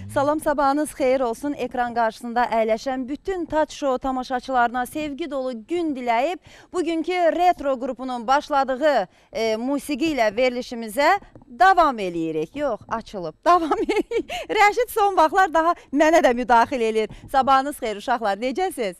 Salam, sabahınız xeyir olsun. Ekran qarşısında əyləşən bütün Taç Show tamaşaçılarına sevgi dolu gün diləyib, bugünkü retro qrupunun başladığı musiqi ilə verilişimizə davam eləyirik. Yox, açılıb, davam eləyirik. Rəşid son vaxtlar daha mənə də müdaxil eləyir. Sabahınız xeyir uşaqlar, necəsiz?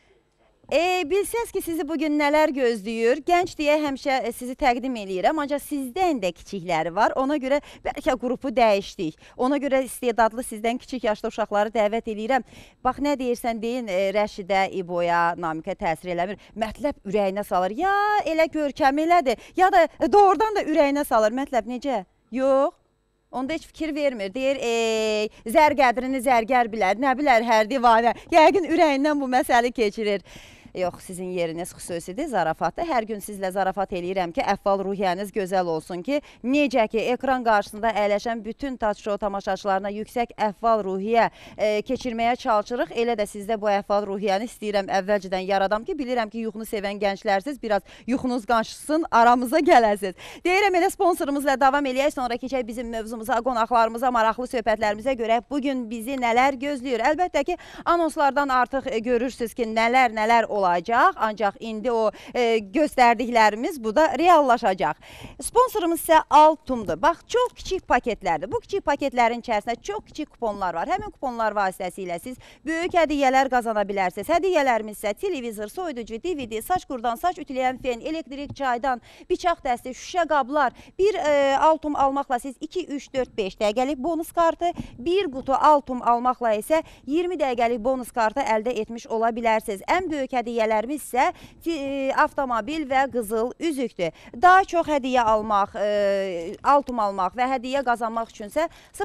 Bilsəz ki, sizi bugün nələr gözləyir? Gənc deyə həmişə sizi təqdim eləyirəm, ancaq sizdən də kiçikləri var. Ona görə bəlkə qrupu dəyişdik. Ona görə istedadlı sizdən kiçik yaşda uşaqları dəvət eləyirəm. Bax, nə deyirsən deyin, Rəşidə, İboya, Namikə təsir eləmir. Mətləb ürəyinə salır. Ya elə görkəm elədir, ya da doğrudan da ürəyinə salır. Mətləb necə? Yox. Onda heç fikir vermir. Deyir, zər qədrini zərgər bilər, nə bilər hər divanə. Yəqin ürəyindən bu məsələ keçirir. Yox, sizin yeriniz xüsusidir, zarafatdır. Hər gün sizlə zarafat eləyirəm ki, əhval ruhiyyəniz gözəl olsun ki, necə ki, ekran qarşısında əyləşən bütün Taç Show tamaşaçılarına yüksək əhval ruhiyyə keçirməyə çalışırıq. Elə də sizdə bu əhval ruhiyyəni istəyirəm əvvəlcədən yaradam ki, bilirəm ki, yuxunu sevən gənclərsiz, biraz yuxunuz qaçsın, aramıza gələsiz. Deyirəm, elə sponsorumuzla davam eləyək, sonra keçək bizim mövzumuza, qonaqlarımıza, maraqlı söhbətlərimizə görə bugün bizi nələr gözləyir. Əlbəttə ki, anonslardan artıq görürsünüz ki, nələr olacaq, ancaq indi o göstərdiklərimiz bu da reallaşacaq. Sponsorumuz isə Altumdur. Bax, çox kiçik paketlərdir. Bu kiçik paketlərin içərisində çox kiçik kuponlar var. Həmin kuponlar vasitəsilə siz böyük hədiyyələr qazana bilərsiniz. Hədiyyələrimiz isə televizor, soyuducu, DVD, saç qurdan, saç ütüləyən fen, elektrik çaydan, bıçaq dəsti, şüşə qablar. Bir Altum almaqla siz 2, 3, 4, 5 dəqiqəlik bonus kartı, bir qutu Altum almaqla isə 20 dəqiqəlik bonus kartı əldə etmiş ola bilərsiniz. Ən böyük hədiyyələrimiz isə avtomobil və qızıl üzükdür. Daha çox hədiyyə almaq, Altum almaq və hədiyyə qazanmaq üçünsə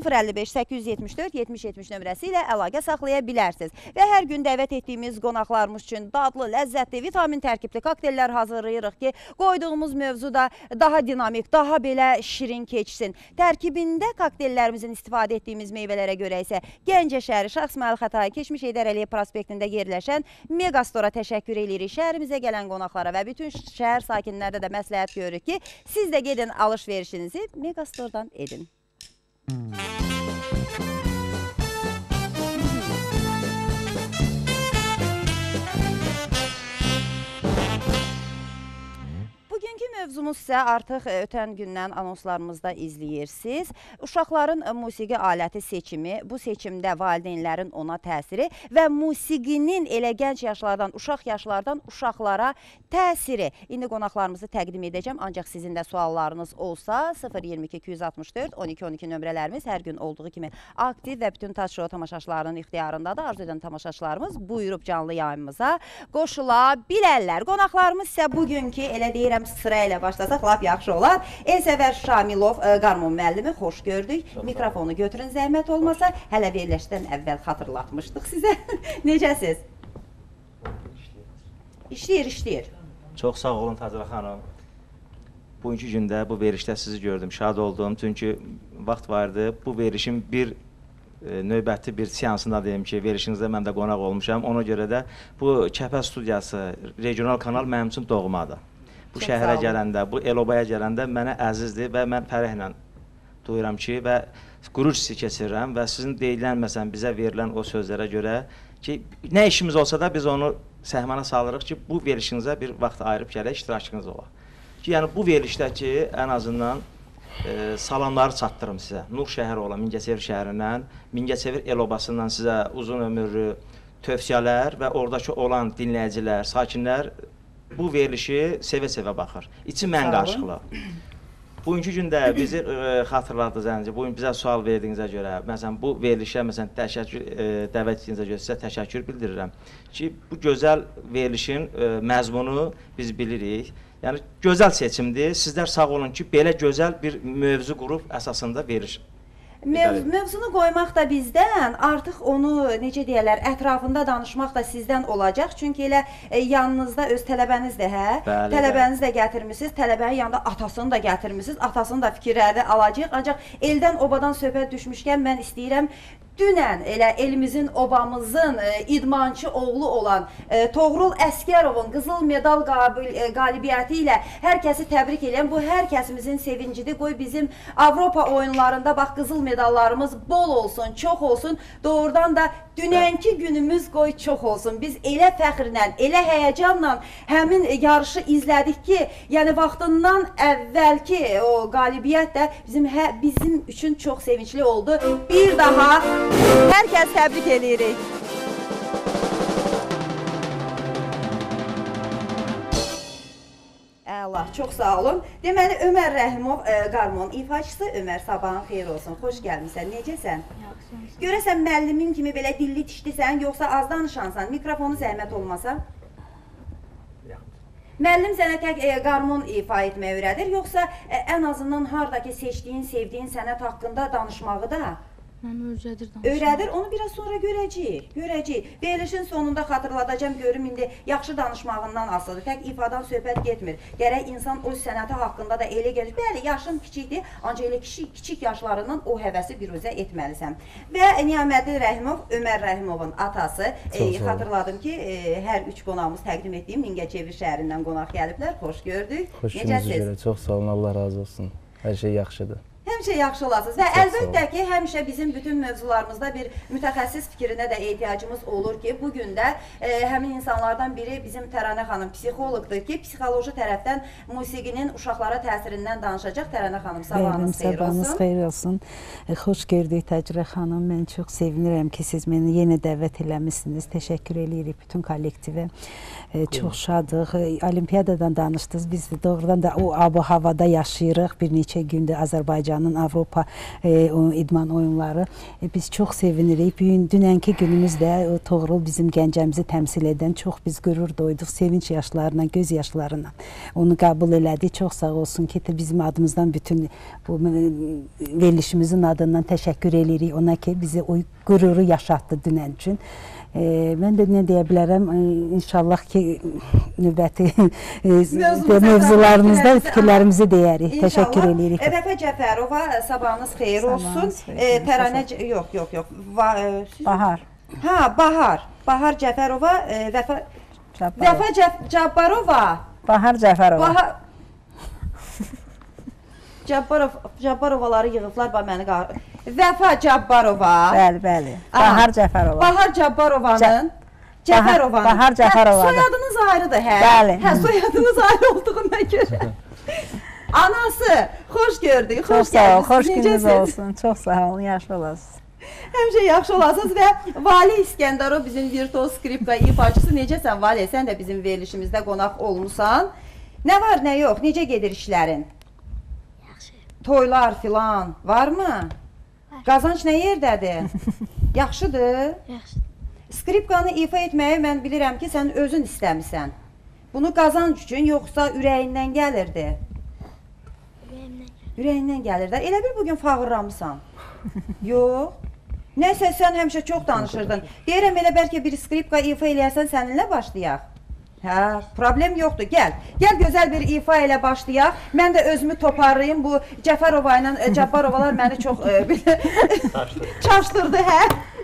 055-874-7070 nömrəsi ilə əlaqə saxlaya bilərsiniz. Və hər gün dəvət etdiyimiz qonaqlarımız üçün dadlı, ləzzətli, vitamin tərkibli kokteyllər hazırlayırıq ki, qoyduğumuz mövzu da daha dinamik, daha belə şirin keçsin. Tərkibində kokteyllərimizin istifadə etdiyimiz meyvələrə görə isə Gəncə şəhəri Şah İsmayıl Xətai Keçmiş Heydər Əliyev prospektində yerləşən Megastora təşəkkür edirik. Şəhərimizə gələn qonaqlara və bütün şəhər sakinlərdə də məsləhət görürük ki, siz də gedin alış-verişinizi Megastordan edin. Bugünkü mövzumuz isə artıq ötən gündən anonslarımızda izləyirsiniz. Uşaqların musiqi aləti seçimi, bu seçimdə valideynlərin ona təsiri və musiqinin elə gənc yaşlardan, uşaq yaşlardan uşaqlara təsiri. İndi qonaqlarımızı təqdim edəcəm, ancaq sizin də suallarınız olsa 022-264-12-12 nömrələrimiz hər gün olduğu kimi aktiv və bütün Taç Show tamaşaçılarının ixtiyarındadır. Arzu edən tamaşaçılarımız buyurub canlı yayımıza qoşula bilərlər. Qonaqlarımız isə bugünkü, elə deyirəm, sıra ilə başlasaq lap yaxşı olar. Elsəvər Şamilov, qarmon müəllimi, xoş gördük. Mikrofonu götürün, zəhmət olmasa. Hələ verilişdən əvvəl xatırlatmışdıq sizə. Necəsiz? İşləyir. Çox sağ olun Tacra xanım. Bugünkü gündə bu verilişdə sizi gördüm, şad oldum. Çünki vaxt vardı, bu verilişin bir növbəti bir seansında deyim ki, verilişinizdə mən də qonaq olmuşam. Ona görə də bu Kəpə studiyası, regional kanal mənim üçün doğmadır. Bu şəhərə gələndə, bu el-obaya gələndə mənə əzizdir və mən fərəhlə duyuram ki, və qürur hissi keçirirəm və sizin deyilən, məsələn, bizə verilən o sözlərə görə ki, nə işimiz olsa da biz onu səhmana salırıq ki, bu verilişinizə bir vaxt ayırıb gələk, iştirakınız olar. Ki, yəni bu verilişdəki ən azından salamları çatdırım sizə. Nur şəhəri olan Mingəçevir şəhərindən, Mingəçevir el-obasından sizə uzun ömürlü tövsiyələr və oradakı olan dinləyicilər, sakinlər bu verilişi sevə-sevə baxır. İçi mən qarşılıqlı. Bugünkü gündə bizi xatırladınız, bugün bizə sual verdiyinizə görə, məsələn, bu verilişə dəvət etdiyinizə görə sizə təşəkkür bildirirəm ki, bu gözəl verilişin məzmunu biz bilirik. Yəni, gözəl seçimdir. Sizlər sağ olun ki, belə gözəl bir mövzu qurub əsasında veriliş. Mövzunu qoymaq da bizdən, artıq onu, necə deyərlər, ətrafında danışmaq da sizdən olacaq. Çünki elə yanınızda öz tələbənizdir, hə? Tələbənizi də gətirmişsiniz, tələbənin yanında atasını da gətirmişsiniz, atasını da fikirlərini alacaq. Ancaq eldən obadan söhbət düşmüşkən mən istəyirəm dünən elə elimizin, obamızın idmançı oğlu olan Toğrul Əsgərovun qızıl medal qalibiyyəti ilə hər kəsi təbrik edən bu hər kəsimizin sevincidir. Qoy bizim Avropa oyunlarında bax qızıl medallarımız bol olsun, çox olsun. Doğrudan da dünənki günümüz qoy çox olsun. Biz elə fəxrlə, elə həyəcanla həmin yarışı izlədik ki, yəni vaxtından əvvəlki o qalibiyyət də bizim üçün çox sevincli oldu. Bir daha hər kəs təbrik edirik. Əla, çox sağ olun. Deməli, Ömər Rəhimov, qarmon ifaçısı. Ömər, sabahın xeyir olsun. Xoş gəlmişsən. Necəsən? Görəsən, müəllimin kimi belə dilli dişlisən, yoxsa az danışansan? Mikrofonu zəhmət olmasa? Müəllim sənə tək qarmon ifa etməyi öyrədir, yoxsa ən azından haradakı seçdiyin, sevdiyin sənət haqqında danışmağı da? Mən öyrədir. Öyrədir, onu biraz sonra görəcəyik. Verilişin sonunda xatırladacağım, görüm indi yaxşı danışmağından asılıdır. Tək ifadan söhbət getmir. Gərək insan o sənəti haqqında da elə gəlir. Bəli, yaşın kiçikdir, ancaq elə kiçik yaşlarından o həvəsi biruzə etməlisən. Və Niyamətli Rəhimov, Ömər Rəhimovun atası. Xatırladım ki, hər üç qonağımız təqdim etdiyim Mingəçevir şəhərindən qonaq gəliblər. Xoş gördük. Xoş gördük. Çox sağ olun, Allah razı olsun. Hər şey yaxşıdır. Həmişə yaxşı olasınız və əlbəttə ki, həmişə bizim bütün mövzularımızda bir mütəxəssis fikrinə də ehtiyacımız olur ki, bugün də həmin insanlardan biri bizim Təranə xanım psixoloqdur ki, psixoloji tərəfdən musiqinin uşaqlara təsirindən danışacaq. Təranə xanım, sabahınız xeyir olsun. Sabahınız xeyir olsun. Xoş gördük Təcrə xanım. Mən çox sevinirəm ki, siz məni yenə dəvət eləmişsiniz. Təşəkkür edirik bütün kollektivə. Çox şadıq. Olimpiyadadan danışdınız. Biz doğrudan da o ab-havada yaşayırıq. Bir neçə gündür Azərbaycanın Avropa idman oyunları. Biz çox sevinirik. Dünənki günümüzdə Toğrul bizim Gəncəmizi təmsil edən çox biz qürur duyduq. Sevinç yaşlarına, göz yaşlarına onu qəbul elədi. Çox sağ olsun ki, bizim adımızdan bütün bu verilişimizin adından təşəkkür edirik ona ki, bizi o qüruru yaşatdı dünən üçün. Mən də nə deyə bilərəm, inşallah ki, növbəti mövzularımızda fikirlərimizi deyərik. Təşəkkür edirik. Vəfə Cəfərova, sabahınız xeyir olsun. Təranə, yox. Bahar. Ha, Bahar. Bahar Cəfərova, Vəfə Cabbarova. Bahar Cəfərova. Cabbarovaları yığıblar, məni qarşı. Vəfa Cabbarova. Bəli. Bahar Cəfərova. Bahar Cabbarovanın. Cəfərovanın. Bahar Cəfərova. Soyadınız ayrıdır, hə? Bəli. Hə, soyadınız ayrı olduğuna görə. Anası, xoş gördük, xoş gəldiniz. Xoş gününüz olsun. Çox sağ olun, yaxşı olasınız. Həmişə yaxşı olasınız və Vali İskəndərov bizim virtual skripka ifaçısı. Necəsən Vali? Sən də bizim verilişimizdə qonaq olmusan. Nə var, nə yox? Necə gedir işlərin? Toylar filan varmı? Qazanc nə yerdədir? Yaxşıdır? Yaxşıdır. Skripkanı ifa etməyi mən bilirəm ki, sən özün istəmisən. Bunu qazanc üçün, yoxsa ürəyindən gəlirdi? Ürəyindən gəlirdi. Elə bir bugün fağırramısan. Yox. Nəsə, sən həmişə çox danışırdın. Deyirəm, elə bəlkə bir skripka ifa eləyərsən, səninlə başlayaq. Hə, problem yoxdur, gəl. Gəl, gözəl bir ifa ilə başlayaq. Mən də özümü toparlayayım. Bu Cəfərova ilə Cabbarovalar məni çox çaşdırdı, hə?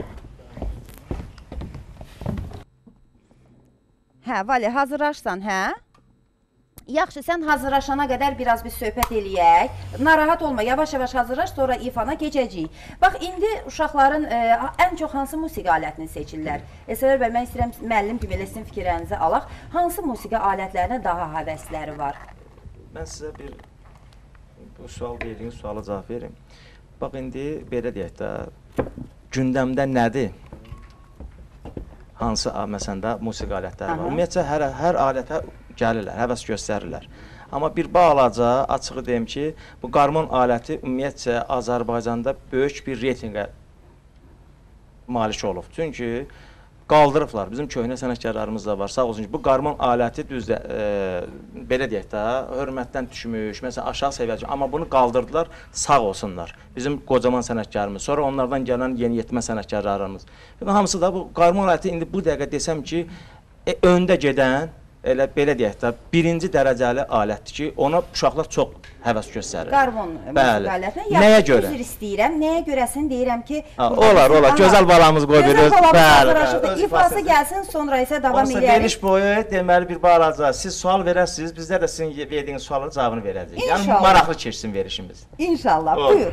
Hə, Vali, hazırlaşsan, hə? Yaxşı, sən hazırlaşana qədər biraz bir söhbət eləyək. Narahat olma, yavaş-yavaş hazırlaş, sonra ifana keçəcəyik. Bax, indi uşaqların ən çox hansı musiqi alətini seçirlər? Əsələr bəy, mən istəyirəm müəllim kimi elə sizin fikirlərinizi alaq. Hansı musiqi alətlərinə daha həvəsləri var? Mən sizə bu sual verdiyiniz suala cavab verim. Bax, indi belə deyək də, gündəmdə nədir? Hansı, məsələn də, musiqi alətləri var? Ümumiyyətcə, hər alətə gəlirlər, həvəs göstərirlər. Amma bir balaca, açığı deyim ki, bu qarmon aləti ümumiyyətcə Azərbaycanda böyük bir reytinqə malik olub. Çünki qaldırıblar, bizim köhnə sənətkarlarımız da var, sağ olsun ki, bu qarmon aləti düzdür, belə deyək də, hörmətdən düşmüş, məsələn, aşağı səviyyədə, amma bunu qaldırdılar, sağ olsunlar. Bizim qocaman sənətkarımız, sonra onlardan gələn yeniyetmə sənətkarlarımız. Hamısı da bu qarmon aləti indi bu dəqiqə desəm ki, öndə gedən elə belə deyək də, birinci dərəcəli alətdir ki, ona uşaqlar çox həvəs göstərir. Qarmon Bəli. musiqi Nəyə görə? Üzr istəyirəm. Nəyə görəsin deyirəm ki, Olar, olar. Gözəl balamız qoy bir öz. Bəli. İfası gəlsin, sonra isə davam Olsa edərik. veriliş boyu deməli bir balaca siz sual verəsiniz, bizlər də sizin verdiyiniz sualın cavabını verəcəyik. Yəni İnşallah. maraqlı keçsin verişimiz. İnşallah. Olur. Buyur.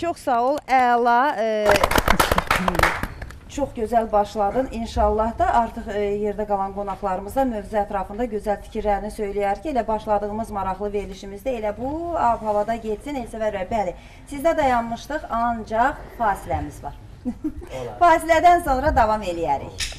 Çox sağ ol, əla. Çox gözəl başladın. İnşallah da artıq yerdə qalan qonaqlarımıza mövzu ətrafında gözəl fikirlərini söyləyər ki, elə başladığımız maraqlı verilişimizdə elə bu havada getsin. Elsəvər bəy, bəli, sizdə dayanmışdıq, ancaq fasiləmiz var. Fasilədən sonra davam eləyərik.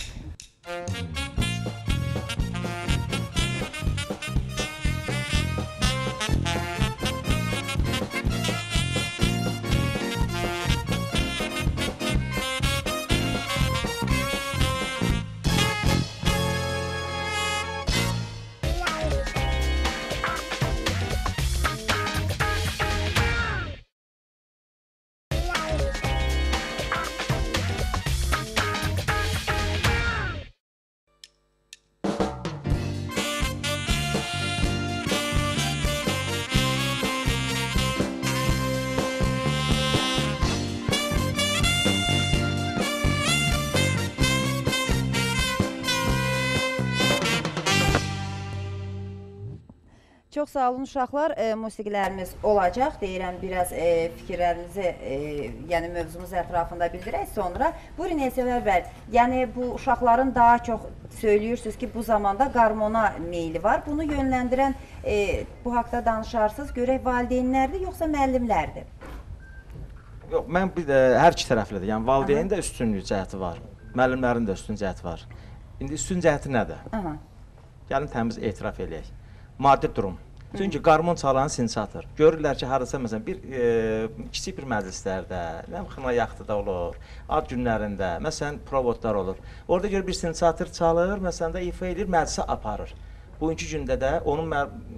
Çox sağ olun uşaqlar, musiqilərimiz olacaq. Deyirəm, biraz fikirlərinizi, yəni mövzumuz ətrafında bildirək sonra. Buyurun, Elsəvər bəy, yəni bu uşaqların daha çox söylüyorsunuz ki, bu zamanda qarmona meyli var. Bunu yönləndirən, bu haqda danışarsınız, görək valideynlərdir, yoxsa müəllimlərdir? Yox, mən bir də hər iki tərəflidir. Yəni valideynin də üstünlük cəhəti var, müəllimlərin də üstün cəhəti var. İndi üstün cəhəti nədir? Gəlin təmiz etiraf eləyək. Maddi durum. Çünki qarmon çalan sinsator. Görürlər ki, harasa məsələn kiçik bir məclislərdə, xına yaxtıda olur, ad günlərində, məsələn provodlar olur. Orada görə bir sinsator çalır, məsələn də ifa edir, məclisə aparır. Bugünkü gündə də onun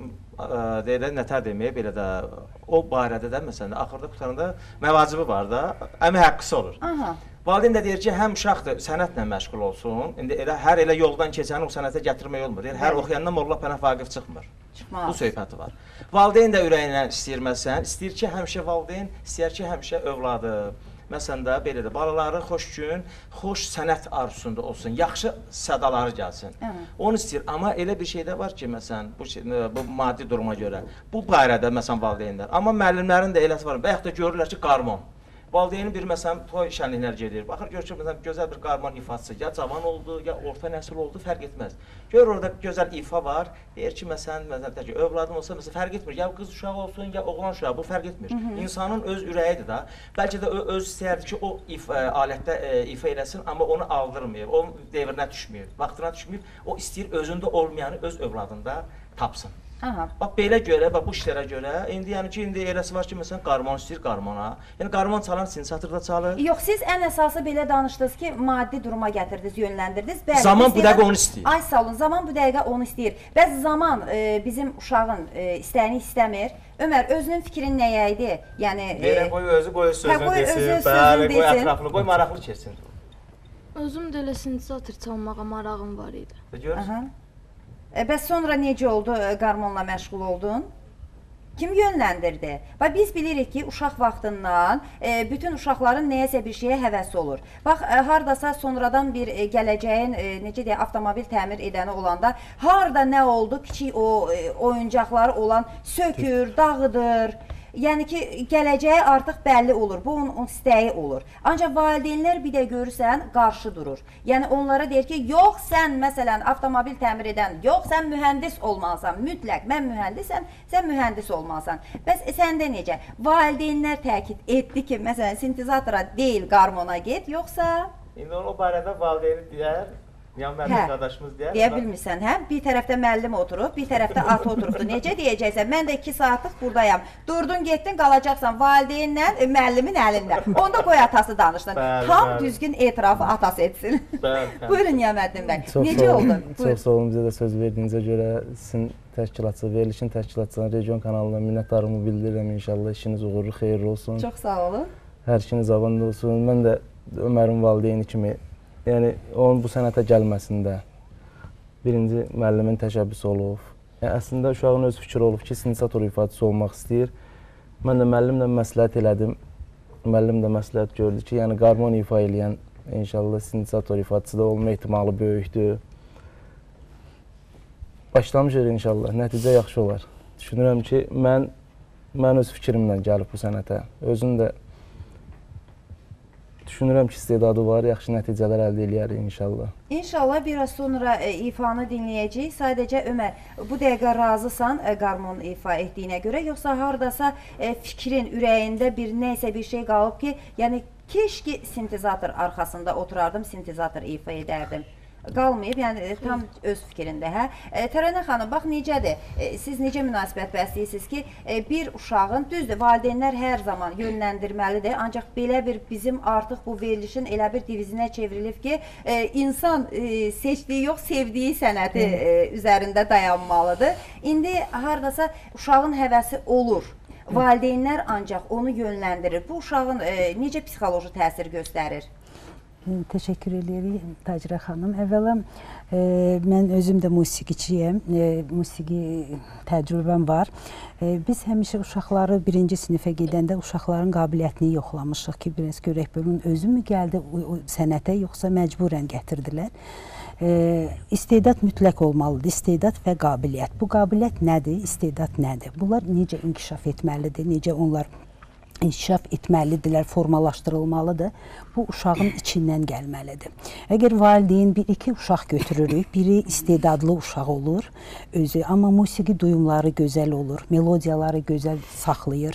nətər deməyə belə də o barədə də məsələn axırda qutarında məvacibi var da, əmək haqqısı olur. Valideyn də deyir ki, həm uşaqdır sənətlə məşğul olsun. İndi hər elə yoldan keçəni o sənətə gətirmək olmur. Hər oxuyandan Molla Pənah Vaqif çıxmır. Bu söhbəti var. Valideyn də ürəyindən istəyir məsələn, istəyir ki, həmişə valideyn istəyir ki, həmişə övladı, məsələn də belə də balaları xoş gün, xoş sənət arzusunda olsun, yaxşı sədaları gəlsin. Onu istəyir, amma elə bir şey də var ki, məsələn, bu maddi duruma görə, bu barədə məsələn valideynlər, amma müəllimlərin də eləsi var, və yaxud da görürlər ki, qarmon. Valideynin bir məsələn toy şənliklər gedir. Baxır gör ki, məsələn gözəl bir qarmon ifaçısı ya cavan oldu, ya orta nəsil oldu, fərq etməz. Gör orada gözəl ifa var. Deyir ki, məsələn tək övladım olsa məsələn fərq etmir. Ya qız uşağı olsun, ya oğlan uşağı, bu fərq etmir. İnsanın öz ürəyidir da. Bəlkə də öz istəyərdi ki, o alətdə ifa eləsin, amma onu aldırmıyor. O devrinə düşmür, vaxtına düşmür. O istəyir özündə olmayanı öz övladında tapsın. Bax belə görə, bax bu işlərə görə, indi yəni ki, indi eləsi var ki, məsələn qarmon istəyir qarmona. Yəni qarmon çalan sinsatorda çalır. Yox, siz ən əsası belə danışdınız ki, maddi duruma gətirdiniz, yönləndirdiniz. Zaman bu dəqiqə onu istəyir. Ay sağ olun, zaman bu dəqiqə onu istəyir. Bəs zaman bizim uşağın istəyini istəmir. Ömər, özünün fikrin nəyə idi? Yəni qoy özü qoy sözünü desin, bəli, qoy ətrafını, qoy maraqlı keçsin. Özüm də elə sinsator çalmağa marağım var idi. Görürsən? Bəs sonra necə oldu, qarmonla məşğul oldun? Kim yönləndirdi? Və biz bilirik ki, uşaq vaxtından bütün uşaqların nəyəsə bir şeyə həvəsi olur. Bax, haradasa sonradan bir gələcəyin, necə deyək, avtomobil təmir edəni olanda, harada nə oldu, kiçik o oyuncaqları olan sökür, dağıdır. Yəni ki, gələcəyi artıq bəlli olur, bu onun istəyi olur. Ancaq valideynlər bir də görürsən, qarşı durur. Yəni onlara deyir ki, yox sən məsələn avtomobil təmir edən, yox sən mühəndis olmalısan, mütləq mən mühəndisəm, sən mühəndis olmalısan. Bəs səndə necə? Valideynlər təkid etdi ki, məsələn sintezatora deyil qarmona get, yoxsa? İndi o barədə valideyni deyər. Yəni müəllim qardaşımız deyər. Deyə bilmirsən, hə? Bir tərəfdə müəllim oturub, bir tərəfdə at oturubdu. Necə deyəcəksən? Mən də 2 saatlıq buradayam. Durdun, getdin, qalacaqsan valideynlə, müəllimin əlində. Onda qoy atası danışsın. Tam düzgün etirafı atası etsin. Buyurun Niyaməddin bəy. Necə oldu? Çox sağ olun, bizə də söz verdiyinizə görə sizin təşkilatçı, verilişin təşkilatçısına, region kanalına minnətdarımı bildirirəm inşallah. İşiniz uğurlu, xeyirli olsun. Çox sağ olun. Hər işiniz avanda olsun. Mən də Ömərin valideyni kimi yəni onun bu sənətə gəlməsində birinci müəllimin təşəbbüsü olub. Yəni əslində uşağın öz fikri olub ki, sintezator ifaçısı olmaq istəyir. Mən də müəllimlə məsləhət elədim. Müəllim də məsləhət gördü ki, yəni qarmon ifa eləyən inşallah sintezator ifaçısı da olma ehtimalı böyükdür. Başlamışıq inşallah. Nəticə yaxşı olar. Düşünürəm ki, mən Mən öz fikrimlə gəlib bu sənətə. Özüm də düşünürəm ki, istedadı var, yaxşı nəticələr əldə eləyər inşallah. İnşallah biraz sonra ifanı dinləyəcəyik. Sadəcə Ömər, bu dəqiqə razısan qarmon ifa etdiyinə görə, yoxsa hardasa fikrin ürəyində bir nəysə bir şey qalıb ki, yəni keşki sintezator arxasında oturardım, sintezator ifa edərdim. Qalmayıb, yəni tam öz fikrində, hə? Tərənə xanım, bax necədir? Siz necə münasibət bəsləyirsiniz ki, bir uşağın, düzdür, valideynlər hər zaman yönləndirməlidir, ancaq belə bir bizim artıq bu verilişin elə bir divizinə çevrilib ki, insan seçdiyi yox, sevdiyi sənəti üzərində dayanmalıdır. İndi hardasa uşağın həvəsi olur. Valideynlər ancaq onu yönləndirir. Bu uşağın necə psixoloji təsir göstərir? Təşəkkür edirik Tacirə xanım. Əvvəla mən özüm də musiqiçiyəm, musiqi təcrübəm var. Biz həmişə uşaqları birinci sinifə gedəndə uşaqların qabiliyyətini yoxlamışıq ki, biraz görək bunun özü mü gəldi o sənətə, yoxsa məcburən gətirdilər. İstedad mütləq olmalıdır, istedad və qabiliyyət. Bu qabiliyyət nədir, istedad nədir? Bunlar necə inkişaf etməlidir, necə onlar inkişaf etməlidirlər, formalaşdırılmalıdır. Bu uşağın içindən gəlməlidir. Əgər valideyn bir-iki uşaq götürürük, biri istedadlı uşaq olur özü, amma musiqi duyumları gözəl olur, melodiyaları gözəl saxlayır,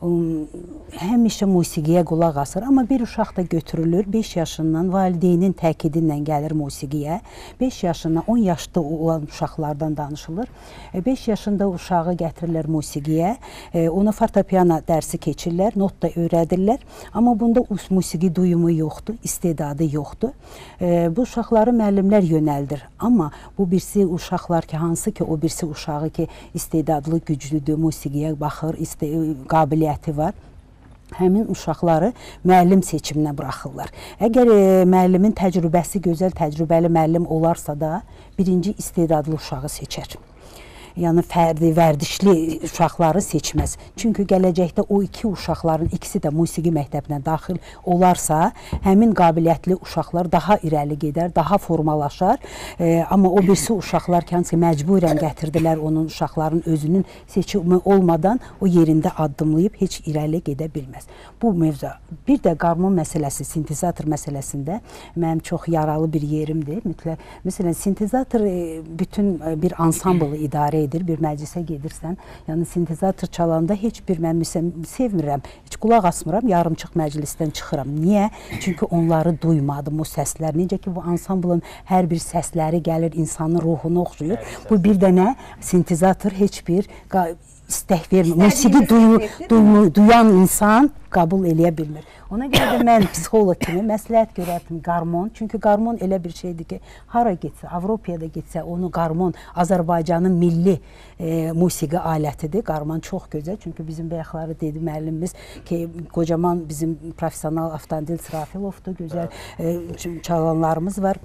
həmişə musiqiyə qulaq asır. Amma bir uşaq da götürülür, 5 yaşından valideynin təkidi ilə gəlir musiqiyə, 5 yaşından 10 yaşda olan uşaqlardan danışılır. 5 yaşında uşağı gətirirlər musiqiyə, ona fortepiano dərsi keçirlər, not da öyrədirlər, amma bunda musiqi duyumu yoxdur, istedadı yoxdur. Bu uşaqları müəllimlər yönəldir, amma bu birisi uşaqlar ki, hansı ki o birisi uşağı ki istedadlı, güclüdür, musiqiyə baxır, qabiliyyəti var. Həmin uşaqları müəllim seçiminə buraxırlar. Əgər müəllimin təcrübəsi gözəl, təcrübəli müəllim olarsa da birinci istedadlı uşağı seçər. Yəni fərdi, vərdişli uşaqları seçməz. Çünki gələcəkdə o iki uşaqların ikisi də musiqi məktəbinə daxil olarsa, həmin qabiliyyətli uşaqlar daha irəli gedər, daha formalaşar. Amma o birisi uşaqlar ki, məcburən gətirdilər onun uşaqların özünün seçimi olmadan o yerində addımlayıb heç irəli gedə bilməz. Bu mövzu. Bir də qarmon məsələsi, sintezator məsələsində mənim çox yaralı bir yerimdir. Məsələn, sintezator bütün bir ansamblı idarə edir, bir məclisə gedirsən, yəni sintezator çalanda heç bir mən sevmirəm, heç qulaq asmıram, yarımçıq məclisdən çıxıram. Niyə? Çünki onları duymadım, o səslər. Necə ki, bu ansamblın hər bir səsləri gəlir, insanın ruhunu oxşuyur. Bu bir də nə? Sintezator heç bir istək vermir. Musiqi duyan insan qəbul eləyə bilmir. Ona görə də mən psixolog kimi məsləhət görərdim qarmon. Çünki qarmon elə bir şeydir ki, hara getsə, Avropaya da getsə, onu qarmon Azərbaycanın milli musiqi alətidir. Qarmon çox gözəl. Çünki bizim bayaqları dedi müəllimimiz ki, qocaman bizim professional Avtandil Srafilovdur, gözəl çalanlarımız var.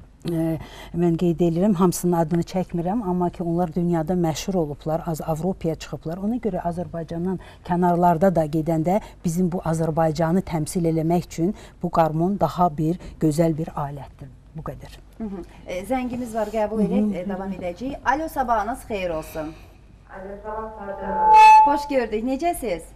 Mən qeyd edirəm, hamısının adını çəkmirəm, amma ki onlar dünyada məşhur olublar, Avropaya çıxıblar. Ona görə Azərbaycandan kənarlarda da gedəndə bizim bu Azərbaycanı təmsil eləmək üçün bu qarmon daha bir gözəl bir alətdir. Bu qədər. Zəngimiz var, qəbul edək, davam edəcəyik. Alo, sabahınız xeyir olsun. Alo, sabah Fadil. Xoş gördük, necəsiz?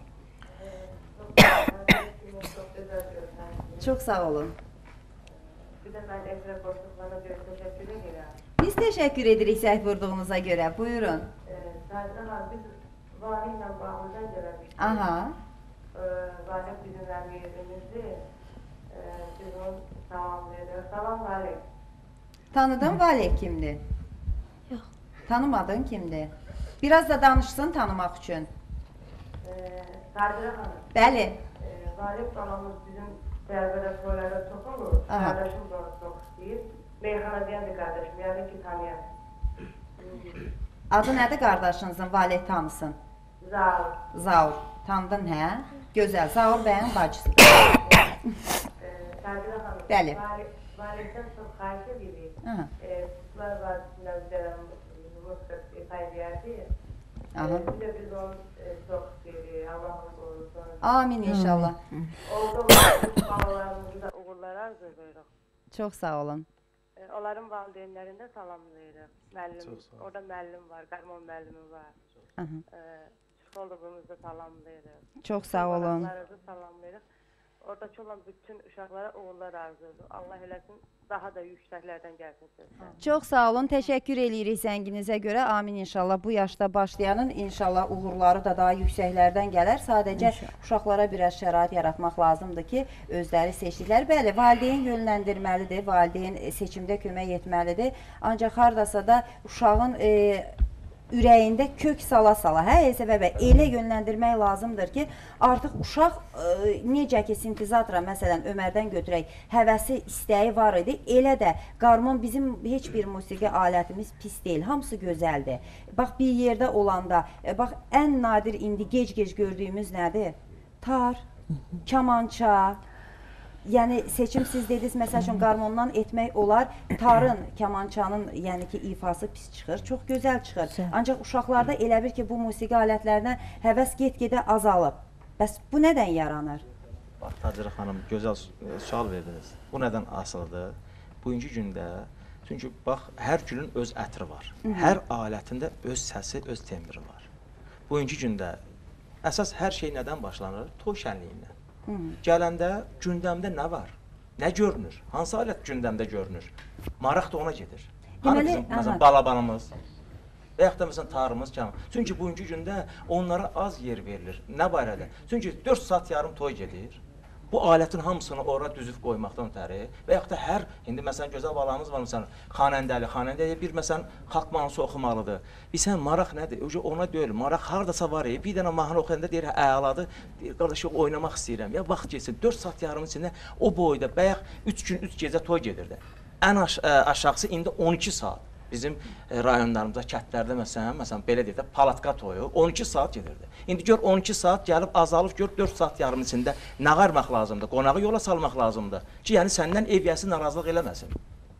Çox sağ olun. Ben Esra Korkutman'a teşekkür ederim. Biz təşəkkür edirik səhv vurduğunuza görə. Buyurun. Sadece biz valiyle bağlıdan görmüştük. Aha. Vali bizim yerimizdi. Biz onu tamamlıyorduk. Salam Vali. Tanıdın Vali kimdir? Yox. Tanımadın kimdir? Biraz da danışsın tanımaq üçün. Sadece Hanım. Bəli. Vali balamız bizim Dərbədə toylarda çox olur. Qardaşım da çox istəyir. Meyxana deyəndə qardaşım, yəni ki, tanıyam. Adı nədir qardaşınızın, Vali tanısın? Zaur. Zaur. Tanıdın, hə? Gözəl. Zaur bəyin bacısı. Sədrə xanım. Bəli. Validdən çox xahiş edirik. Kutlar Vadisindən müzikə sahibiyyəti. Bir də biz onu çox istəyirik. Allah'ın qorusun. Amin inşallah. Orada balalarımızı da uğurlar arzu edirik. Çox sağ olun. Onların valideynlərini də salamlayırıq. Orada müəllim var, qarmon müəllimi var. psixologumuzu salamlayırıq. Çox sağ olun. Uşaqlarınızı salamlayırıq. Oradakı olan bütün uşaqlara uğurlar arzulayırıq. Allah eləsin, daha da yüksəklərdən gəlsin sizə. Çox sağ olun, təşəkkür eləyirik zənginizə görə. Amin inşallah. Bu yaşda başlayanın inşallah uğurları da daha yüksəklərdən gələr. Sadəcə uşaqlara biraz şərait yaratmaq lazımdır ki, özləri seçdikləri. Bəli, valideyn yönləndirməlidir, valideyn seçimdə kömək etməlidir. Ancaq hardasa da uşağın ürəyində kök sala-sala, hər səbəbə elə yönləndirmək lazımdır ki, artıq uşaq necə ki, sintezatora, məsələn, Ömərdən götürək, həvəsi, istəyi var idi, elə də qarmon bizim heç bir musiqi alətimiz pis deyil, hamısı gözəldir. Bax, bir yerdə olanda, bax, ən nadir indi gec-gec gördüyümüz nədir? Tar, kamança, yəni seçim siz dediniz, məsəl üçün qarmondan etmək olar, tarın, kamançanın, yəni ki, ifası pis çıxır, çox gözəl çıxır. Ancaq uşaqlarda elə bir ki, bu musiqi alətlərinə həvəs get-gedə azalıb. Bəs bu nədən yaranır? Bax, Tacira xanım, gözəl sual verdiniz. Bu nədən asılıdır? Bugünkü gündə, çünki bax, hər gülün öz ətri var. Hər alətində öz səsi, öz tembri var. Bugünkü gündə əsas hər şey nədən başlanır? Toy şənliyindən. Gələndə gündəmdə nə var? Nə görünür? Hansı alət gündəmdə görünür? Maraq da ona gedir. Hani bizim, məsələn, balabanımız və yaxud da məsələn, tarımız, çünki bugünkü gündə onlara az yer verilir. Nə barədə? Çünki 4 saat yarım toy gedir. Bu alətin hamısını ora düzüb qoymaqdan ötəri və yaxud da hər, indi məsələn, gözəl balamız var, məsələn, xanəndəli bir məsələn, xalq mahnısı oxumalıdır. Bilsən, maraq nədir? Ona deyil, maraq haradasa var, bir dənə mahnı oxuyanda deyir, əladır, deyir, qardaş, oynamaq istəyirəm. Ya, vaxt geçsin, 4 saat yarım içində o boyda, bəyək 3 gün, 3 gecə toy gedirdi. Ən aşağısı indi 12 saat. Bizim rayonlarımızda, kətlərdə məsələn, belə deyək də, palatka toyu 12 saat gedirdi. İndi gör 12 saat gəlib azalıb, gör 4 saat yarım içində nə qarmaq lazımdır, qonağı yola salmaq lazımdır ki, yəni səndən ev yəsi narazılıq eləməsin.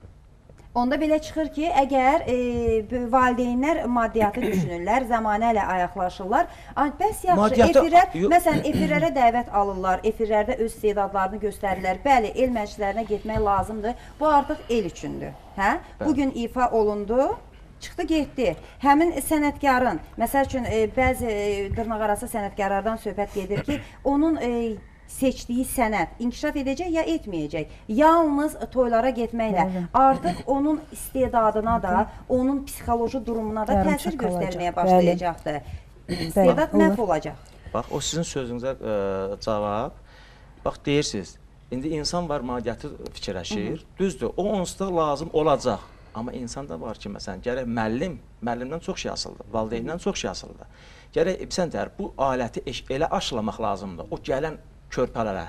Onda belə çıxır ki, əgər valideynlər maddiyyatı düşünürlər, zəmanə ilə ayaqlaşırlar, bəs yaxşı, məsələn, efirlərə dəvət alırlar, efirlərdə öz istedadlarını göstərirlər, bəli, el məclislərinə getmək lazımdır, bu artıq el üçündür. Bugün ifa olundu, çıxdı, getdi. Həmin sənətkarın, məsəl üçün, bəzi dırnaqarası sənətkarlardan söhbət gedir ki, onun seçdiyi sənət inkişaf edəcək ya etməyəcək. Yalnız toylara getməklə artıq onun istedadına da, onun psixoloji durumuna da təsir göstərməyə başlayacaqdır. İstedad məhv olacaq. Bax, o sizin sözünüzə cavab. Bax, deyirsiniz, indi insan var, maddiyyatı fikirləşir. Düzdür, o onsuz da lazım olacaq. Amma insanda var ki, məsələn, gərək müəllimdən çox şey asılıdır, valideyndən çox şey asılıdır. Gərək, bilsən deyər, bu aləti elə aşılamaq lazımdır, o gələn körpələrə.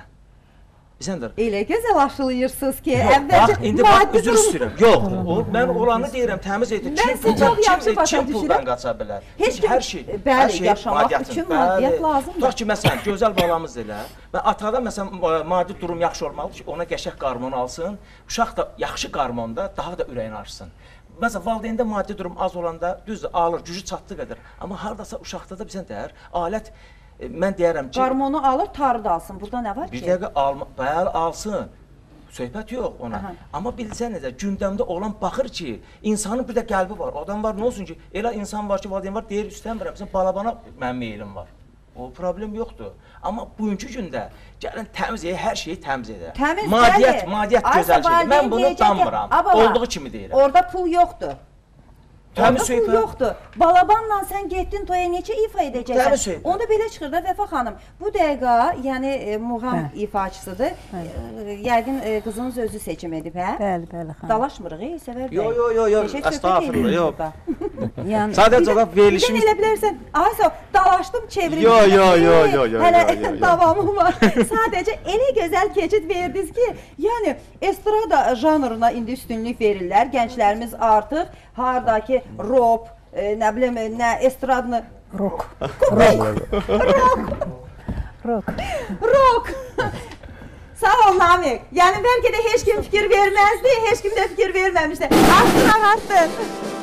Elə gözəl aşılayırsınız ki, indi bax, üzr istəyirəm. Yox, mən olanı deyirəm, təmiz edin. Kim puldan qaça bilər? Hər şey, yaşamaq üçün maddiyyat lazımdır. Tutaq ki, məsələn, gözəl balamız elə, və atada, məsələn, maddi durum yaxşı olmalıdır ki, ona qəşəng qarmon alsın, uşaq da yaxşı qarmonda daha da ürəyin açsın. Məsələn, valideyndə maddi durum az olanda, düzdür, alır, gücü çatdı qədər. Amma haradasa uşaqda da bizən dəyər, alət, mən deyərəm ki... Qarmonu alır, tarı da alsın. Burada nə var ki? Bir dəqiqə, bəli, alsın. Söhbət yox ona. Amma bilsən necə, gündəmdə olan baxır ki, insanın bir də qəlbi var. Adam var, nə olsun ki, elə insan var ki, valideyn var, deyir, istəmirəm, balabana mənim meylim var. O problem yoxdur. Amma bugünkü gündə gəlin təmiz edək, hər şeyi təmiz edək. Maddiyyat gözəl şeydir. Mən bunu danmıram. Olduğu kimi deyirəm. Orada pul yoxdur. Orada pul yoxdur. Balabanla sən getdin toya necə ifa edəcəksən? Onda belə çıxır da Vəfa xanım. Bu dəqiqə, yəni muğam ifaçısıdır. Yəqin qızınız özü seçim edib, hə? Bəli, bəli xanım. Dalaşmırıq, Səvər bəy. Yox, əstağfurullah, yox. Sadəcə cavab verilişimiz... Sən elə bilərsən, ayso, dalaşdım, çevirim. Yox. Hələ davamı var. Sadəcə elə gözəl keçid verdiniz ki, yəni estrada janrına indi üstünlük verirlər. Gənclərimiz artıq hardakı rop, nə bilim, nə estradını... Rock. Sağ ol Namiq. Yəni bəlkə də heç kim fikir verməzdi, heç kim də fikir verməmişdi. Artdın.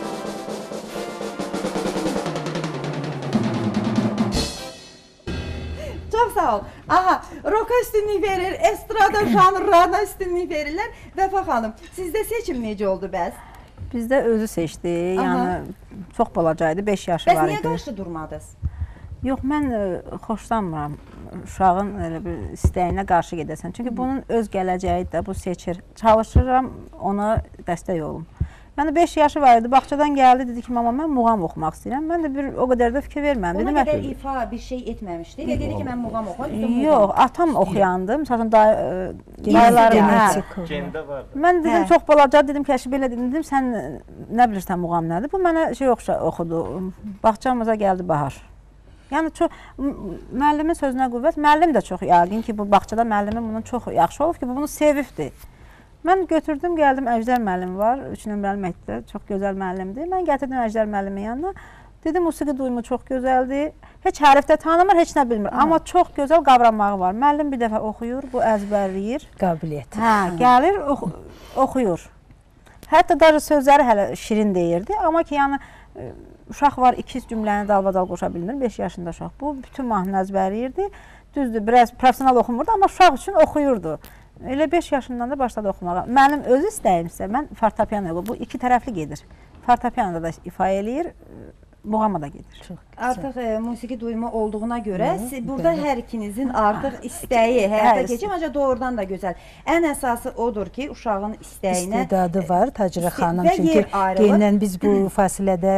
Çox sağ ol. Aha, roka üstünlük verir, estrada janrlarına üstünlük verirlər. Vəfa xanım, sizdə seçim necə oldu bəs? Bizdə özü seçdi, yəni çox balacaydı, 5 yaşı var idi. Bəs niyə qarşı durmadınız? Yox, mən xoşlanmıram uşağın elə bir istəyinə qarşı gedəsən. Çünki bunun öz gələcəyi də bu seçir. Çalışıram ona dəstək olum. Yəni 5 yaşı var idi, bağçadan gəldi, dedi ki, mama mən muğam oxumaq istəyirəm. Mən də o qədər də fikir vermədim. Ona qədər ifa bir şey etməmişdi. Dedi ki, mən muğam oxuyam. Yox, atam oxuyandı. Məsələn, dayılarım. Gendə var. Mən dedim, çox balaca dedim ki, belə dedim, sən nə bilirsən muğam nədir? Bu mənə şey oxudu. Bağçamıza gəldi Bahar. Yəni çox müəllimin sözünə qüvvət. Müəllim də çox yəqin ki, bu bağçada müəllimin bunu çox yaxşı olub ki, bu bunu sevibdi. Mən götürdüm, gəldim, Əjdər müəllim var, 3 nömrəli məktəbdə, çox gözəl müəllimdir. Mən gətirdim Əjdər müəllimin yanına. Dedim, musiqi duyumu çox gözəldir. Heç hərfdə tanımır, heç nə bilmir. Amma çox gözəl qavramağı var. Müəllim bir dəfə oxuyur, bu əzbərləyir. Qabiliyyət. Hə, gəlir, oxuyur. Hətta da sözləri hələ şirin deyirdi. Amma ki, yəni, uşaq var, 2 cümləni dalbadal qoşa bilmir, 5 yaşında uşaq. Bu, bütün mahnını əzbərləyirdi. Düzdür, biraz profesional oxumurdu, amma uşaq üçün oxuyurdu. Elə 5 yaşından da başladı oxumağa. Mənim öz istəyimsə, mən fortepianoya, bu 2 tərəfli gedir. Fortepianoda da ifa eləyir, muğama da gedir. Artıq musiqi duyumu olduğuna görə burada hər ikinizin artıq istəyi həyata keçir, ancaq doğrudan da gözəl. Ən əsası odur ki, uşağın istəyinə istedadı var Tacirə xanım. Çünki gendən biz bu fasilədə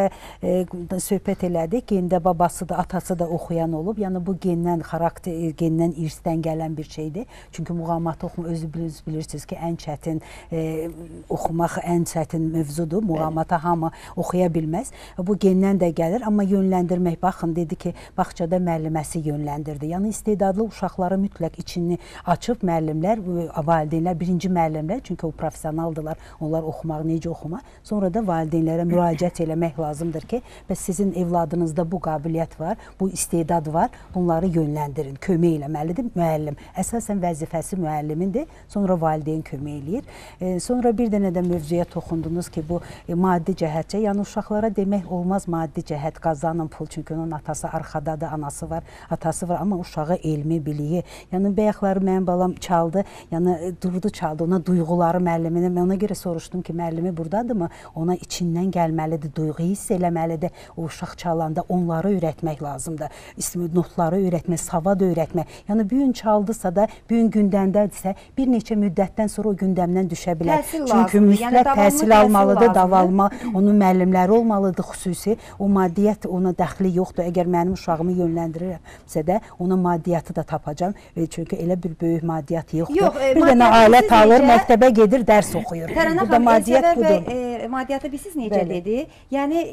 söhbət elədik. Gendə babası da, atası da oxuyan olub. Yəni bu gendən xarakter, gendən irsdən gələn bir şeydir. Çünki muğamatı oxumaq özünüz bilirsiniz ki, ən çətin oxumaq ən çətin mövzudur. Muğamata hamı oxuya bilməz. Bu gendən də gəlir, amma yönləndirmək, baxın, dedi ki, bağçada müəlliməsi yönləndirdi. Yəni istedadlı uşaqlara mütləq içini açıb müəllimlər, valideynlər, birinci müəllimlər, çünki o professionaldılar, onlar oxumaq, necə oxumaq, sonra da valideynlərə müraciət eləmək lazımdır ki, bəs sizin evladınızda bu qabiliyyət var, bu istedad var, bunları yönləndirin, kömək eləməlidir müəllim. Əsasən vəzifəsi müəllimindir, sonra valideyn kömək eləyir. Sonra bir dənə də mövzuya toxundunuz ki, bu maddi cəhətcə, yəni uşaqlara demək olmaz maddi cəhət, qazanın pul, çünki onun atası arxadadır, anası var, atası var, amma uşağı elmi, biliyi, yəni bayaqları mənim balam çaldı, yəni durdu çaldı, ona duyğuları müəllimine, mən ona görə soruşdum ki, müəllimi buradadırmı, ona içindən gəlməlidir, duyğu hiss eləməlidir, o uşaq çalanda onları öyrətmək lazımdır, notları öyrətmək, savad öyrətmək, yəni bir gün çaldısa da, bir gün gündəmdədirsə, bir neçə müddətdən sonra o gündəmdən düşə bilər. Çünki mütləq təhsil almalıdır, davalma, onun müəllimləri olmalıdır xüsusi, o maddiyyət ona dəxli yoxdur. Əgər mənim uşağımı yönləndirirəmsə də ona maddiyyatı da tapacam. Çünki elə bir böyük maddiyyat yoxdur. Bir dənə alət alır, məktəbə gedir, dərs oxuyur. Burada maddiyyat budur. Maddiyyatı bilirsiniz necə dedi? Yəni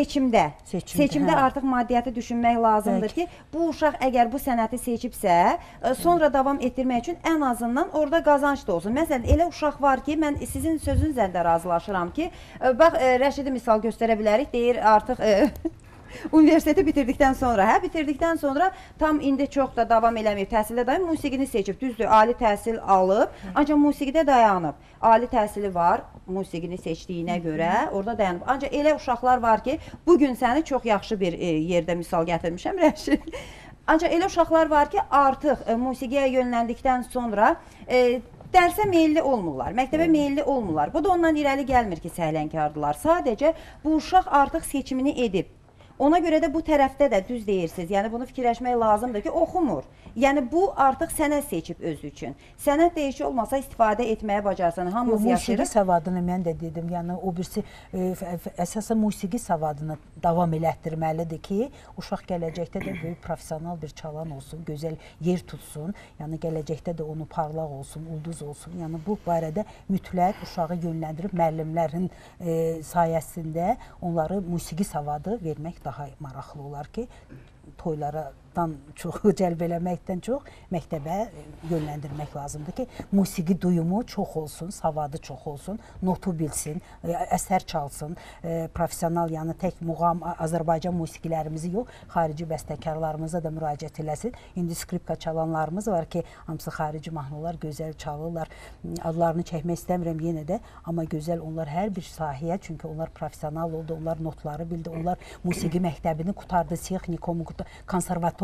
seçimdə artıq maddiyyatı düşünmək lazımdır ki, bu uşaq əgər bu sənəti seçibsə, sonra davam etdirmək üçün ən azından orada qazanc da olsun. Məsələn, elə uşaq var ki, mən sizin sözünüzlə də razılaşıram ki, bax, Rəşidi misal göstərə bilərik, deyir artıq universiteti bitirdikdən sonra, tam indi çox da davam eləməyib, təhsildə dayanıb, musiqini seçib, düzdür, ali təhsil alıb, ancaq musiqidə dayanıb. Ali təhsili var, musiqini seçdiyinə görə, orada dayanıb. Ancaq elə uşaqlar var ki, bugün səni çox yaxşı bir yerdə misal gətirmişəm, Rəşid. Ancaq elə uşaqlar var ki, artıq musiqiyə yönləndikdən sonra dərsə meyilli olmurlar, məktəbə meyilli olmurlar. Bu da ondan irəli gəlmir ki, səhlənkardılar. Sadəcə bu uşaq artıq seçimini edib. Ona görə də bu tərəfdə də düz deyirsiniz, yəni bunu fikirləşmək lazımdır ki, oxumur. Yəni bu artıq sənət seçib özü üçün. Sənət deyişi olmasa istifadə etməyə bacarsan, hamımız yaşayırıq. Musiqi savadını mən də dedim, yəni o birisi əsasən musiqi savadını davam elətdirməlidir ki, uşaq gələcəkdə də böyük profesional bir çalan olsun, gözəl yer tutsun, yəni gələcəkdə də onu parlaq olsun, ulduz olsun. Yəni bu barədə mütləq uşağı yönləndirib müəllimlərin sayəsində onları musiqi savadı vermək daha maraqlı olar ki, toylardan çox, cəlb eləməkdən çox məktəbə yönləndirmək lazımdır ki, musiqi duyumu çox olsun, savadı çox olsun, notu bilsin, əsər çalsın, profesional, yəni tək muğam, Azərbaycan musiqilərimizi yox, xarici bəstəkarlarımıza da müraciət eləsin. İndi skripka çalanlarımız var ki, hamısı xarici mahnılar gözəl çalırlar, adlarını çəkmək istəmirəm yenə də, amma gözəl onlar hər bir sahəyə, çünki onlar profesional oldu, onlar notları bildi, onlar musiqi məktəbini qutardı, texnikomu, konservatoriya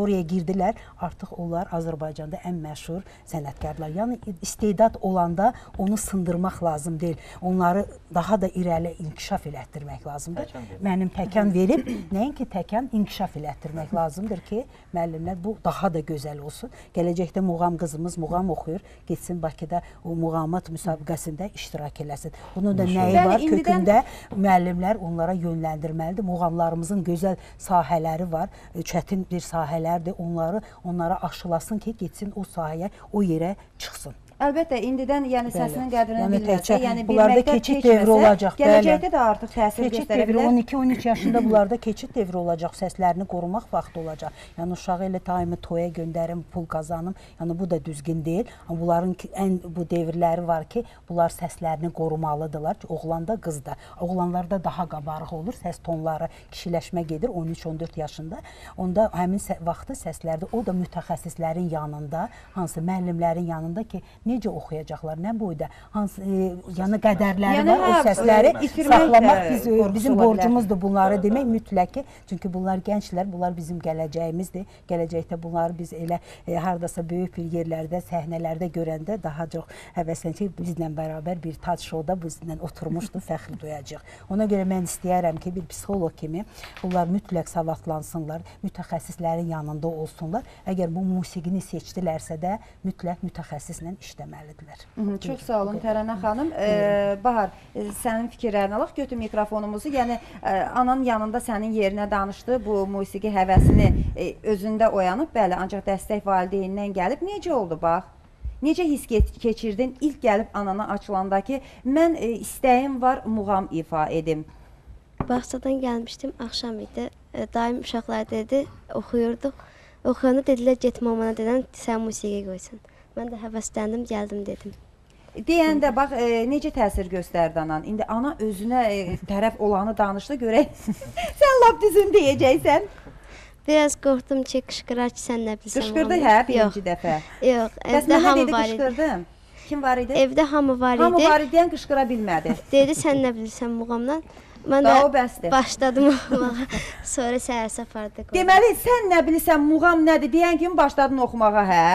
konservatoriyaya girdilər. Artıq onlar Azərbaycanda ən məşhur sənətkarlar. Yəni istedad olanda onu sındırmaq lazım deyil. Onları daha da irəli inkişaf elətdirmək lazımdır. Mənim təkan verib, nəinki təkan inkişaf elətdirmək lazımdır ki, müəllimlər bu daha da gözəl olsun. Gələcəkdə muğam qızımız muğam oxuyur, getsin Bakıda o muğamat müsabiqəsində iştirak eləsin. Bunun da nəyi var? Kökündə müəllimlər onlara yönləndirməlidir. Muğamlarımızın gözəl sahələri var, çətin bir sahələrdir. Onlara aşılasın ki, getsin o sahəyə, o yerə çıxsın. Əlbəttə, indidən yəni səsinin qədrini bilməsə, yəni bir bunlarda məktəb keçid devri olacaq. Gələcəkdə də artıq təsir Keçid göstərə devri, bilər. 12-13 yaşında bunlarda keçid devri olacaq, səslərini qorumaq vaxtı olacaq. Yəni uşağı elə daimi toya göndərim, pul qazanım, yəni bu da düzgün deyil. Amma bunların ən bu devirləri var ki, bunlar səslərini qorumalıdırlar ki, oğlan da, qız da. Oğlanlarda daha qabarıq olur, səs tonları kişiləşmə gedir 13-14 yaşında. Onda həmin vaxtı səslərdə, o da mütəxəssislərin yanında, hansı müəllimlərin yanında ki, necə oxuyacaqlar, nə boyda, hansı yəni qədərləri var, o səsləri saxlamaq bizim borcumuzdur bunları demək mütləq ki, çünki bunlar gənclər, bunlar bizim gələcəyimizdir. Gələcəkdə bunları biz elə hardasa böyük bir yerlərdə, səhnələrdə görəndə daha çox həvəslənir ki, bizlə bərabər bir tac şouda bizlə oturmuşdu, fəxr duyacaq. Ona görə mən istəyərəm ki, bir psixoloq kimi bunlar mütləq savadlansınlar, mütəxəssislərin yanında olsunlar. Əgər bu musiqini seçdilərsə də mütləq mütəxəssislə işləməlidirlər. Çox sağ olun Tərənə xanım. Bahar, sənin fikirlərini alaq, götür mikrofonumuzu. Yəni, ananın yanında sənin yerinə danışdı, bu musiqi həvəsini özündə oyanıb, bəli, ancaq dəstək valideynindən gəlib. Necə oldu, bax? Necə hiss keçirdin ilk gəlib anana açılanda ki, mən istəyim var, muğam ifa edim? Bağçadan gəlmişdim, axşam idi. Daim uşaqlar dedi, oxuyurduq. Oxuyanda dedilər, get mamana dedən, sən musiqi qoysun. Mən də həvəsləndim, gəldim dedim. Deyəndə, bax, necə təsir göstərdi anan? İndi ana özünə tərəf olanı danışdı, görək. Sən lap düzün deyəcəksən. Biraz qorxdum ki, qışqırar ki, sən nə bilsən. Qışqırdı hə, birinci dəfə. Yox, evdə hamı var idi. Qışqırdım? Kim var idi? Evdə hamı var idi. Hamı var idi, qışqıra bilmədi. Dedi, sən nə bilirsən muğamdan. Mən də başladım oxumağa, sonra səhər səfərdə qoydum. Deməli, sən nə bilirsən, muğam nədir deyən kimi başladın oxumağa, hə?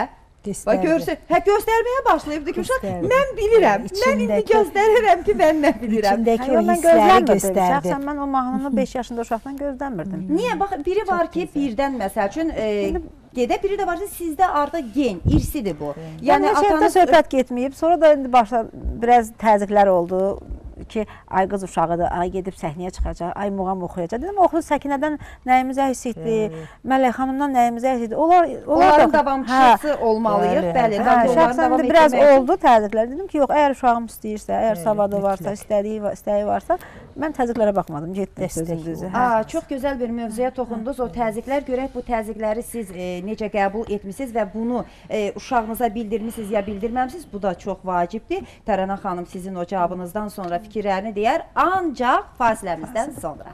Hə, göstərməyə başlayıbdı ki, uşaq, mən bilirəm, mən indi göstərirəm ki, mən nə bilirəm. İçindəki o hissləri göstərdi. Şəxsən mən o mahnını 5 yaşında uşaqdan gözləmirdim. Niyə? Bax, biri var ki, birdən, məsəl üçün, gedə, biri də var ki, sizdə artıq gen, irsidir bu. Yəni, şəhətdə söhbət getməyib, sonra da indi başda biraz təzyiqlər oldu. Ki, ay qız uşağıdır, ay gedib səhnəyə çıxacaq, ay muğam oxuyacaq. Dedim, oxu Səkinədən nəyimizə hiss etdi, Mələk xanımdan nəyimizə hiss etdi. Onların davamçısı olmalıyıq, bəli. Şəxsən biraz oldu təzyiqlər. Dedim ki, yox, əgər uşağım istəyirsə, əgər savadı varsa, istəyi varsa, mən təzyiqlərə baxmadım, getdim sözün düzü. Çox gözəl bir mövzuya toxundunuz. O təzyiqlər, görək bu təzyiqləri siz necə qəbul etmişsiniz və bunu uşağınıza bildirmişsiniz ya bildirməmişsiniz. Bu da çox vacibdir. Tərənə xanım sizin o cavabınızdan sonra fikirlərini deyər, ancaq fasiləmizdən sonra.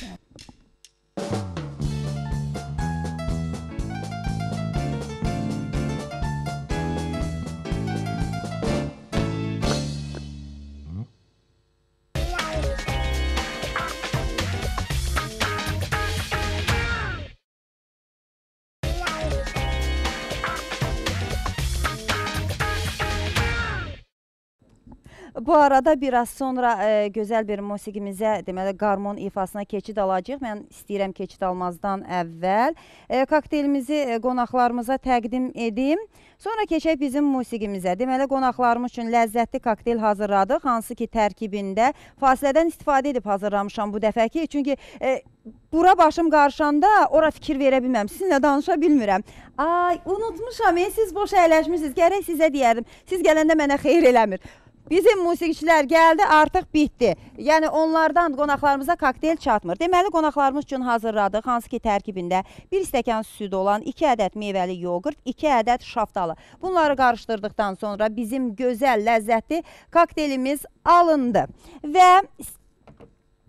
Bu arada biraz sonra gözəl bir musiqimizə, deməli, qarmon ifasına keçid alacaq. Mən istəyirəm keçid almazdan əvvəl kokteylimizi qonaqlarımıza təqdim edim. Sonra keçək bizim musiqimizə. Deməli, qonaqlarımız üçün ləzzətli kokteyl hazırladıq. Hansı ki, tərkibində fasilədən istifadə edib hazırlamışam bu dəfəki. Çünki bura başım qarışanda ora fikir verə bilməm. Sizinlə danışa bilmirəm. Ay, unutmuşam, siz boş əyləşmişsiniz. Gərək sizə deyərdim. Siz gələndə mənə xeyir eləmir. Bizim musiqiçilər gəldi, artıq bitdi. Yəni, onlardan qonaqlarımıza kokteyl çatmır. Deməli, qonaqlarımız üçün hazırladıq. Hansı ki, tərkibində 1 stəkan süd olan, 2 ədəd meyvəli yoğurt, 2 ədəd şaftalı. Bunları qarışdırdıqdan sonra bizim gözəl, ləzzətli kokteylimiz alındı. Və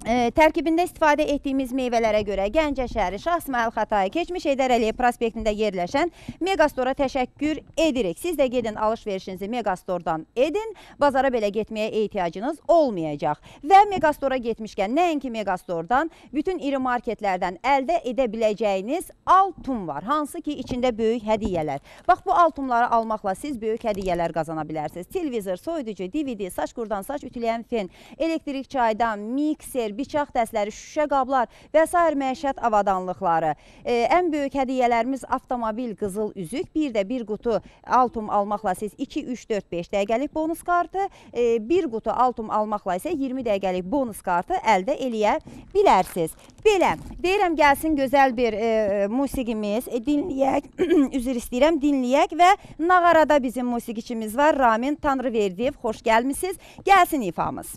Tərkibində istifadə etdiyimiz meyvələrə görə Gəncə şəhəri Şah İsmayıl Xətai Keçmiş Heydər Əliyev prospektində yerləşən Megastora təşəkkür edirik. Siz də gedin alış-verişinizi Megastordan edin. Bazara belə getməyə ehtiyacınız olmayacaq. Və Megastora getmişkən nəinki Megastordan bütün iri marketlərdən əldə edə biləcəyiniz altum var. Hansı ki içində böyük hədiyyələr. Bax bu altumları almaqla siz böyük hədiyyələr qazana bilərsiniz. Televizor, soyuducu, DVD, saç qurdan, saç ütüləyən fen, elektrik çaydan, mikser, bıçaq dəstləri, şüşə qablar və s. məişət avadanlıqları. Ən böyük hədiyyələrimiz avtomobil qızıl üzük. Bir də bir qutu altum almaqla siz 2, 3, 4, 5 dəqiqəlik bonus kartı, bir qutu altum almaqla isə 20 dəqiqəlik bonus kartı əldə eləyə bilərsiniz. Belə, deyirəm gəlsin gözəl bir musiqimiz, dinləyək, üzr istəyirəm, dinləyək və nağarada bizim musiqiçimiz var, Ramin Tanrıverdiyev, xoş gəlmisiniz, gəlsin ifamız.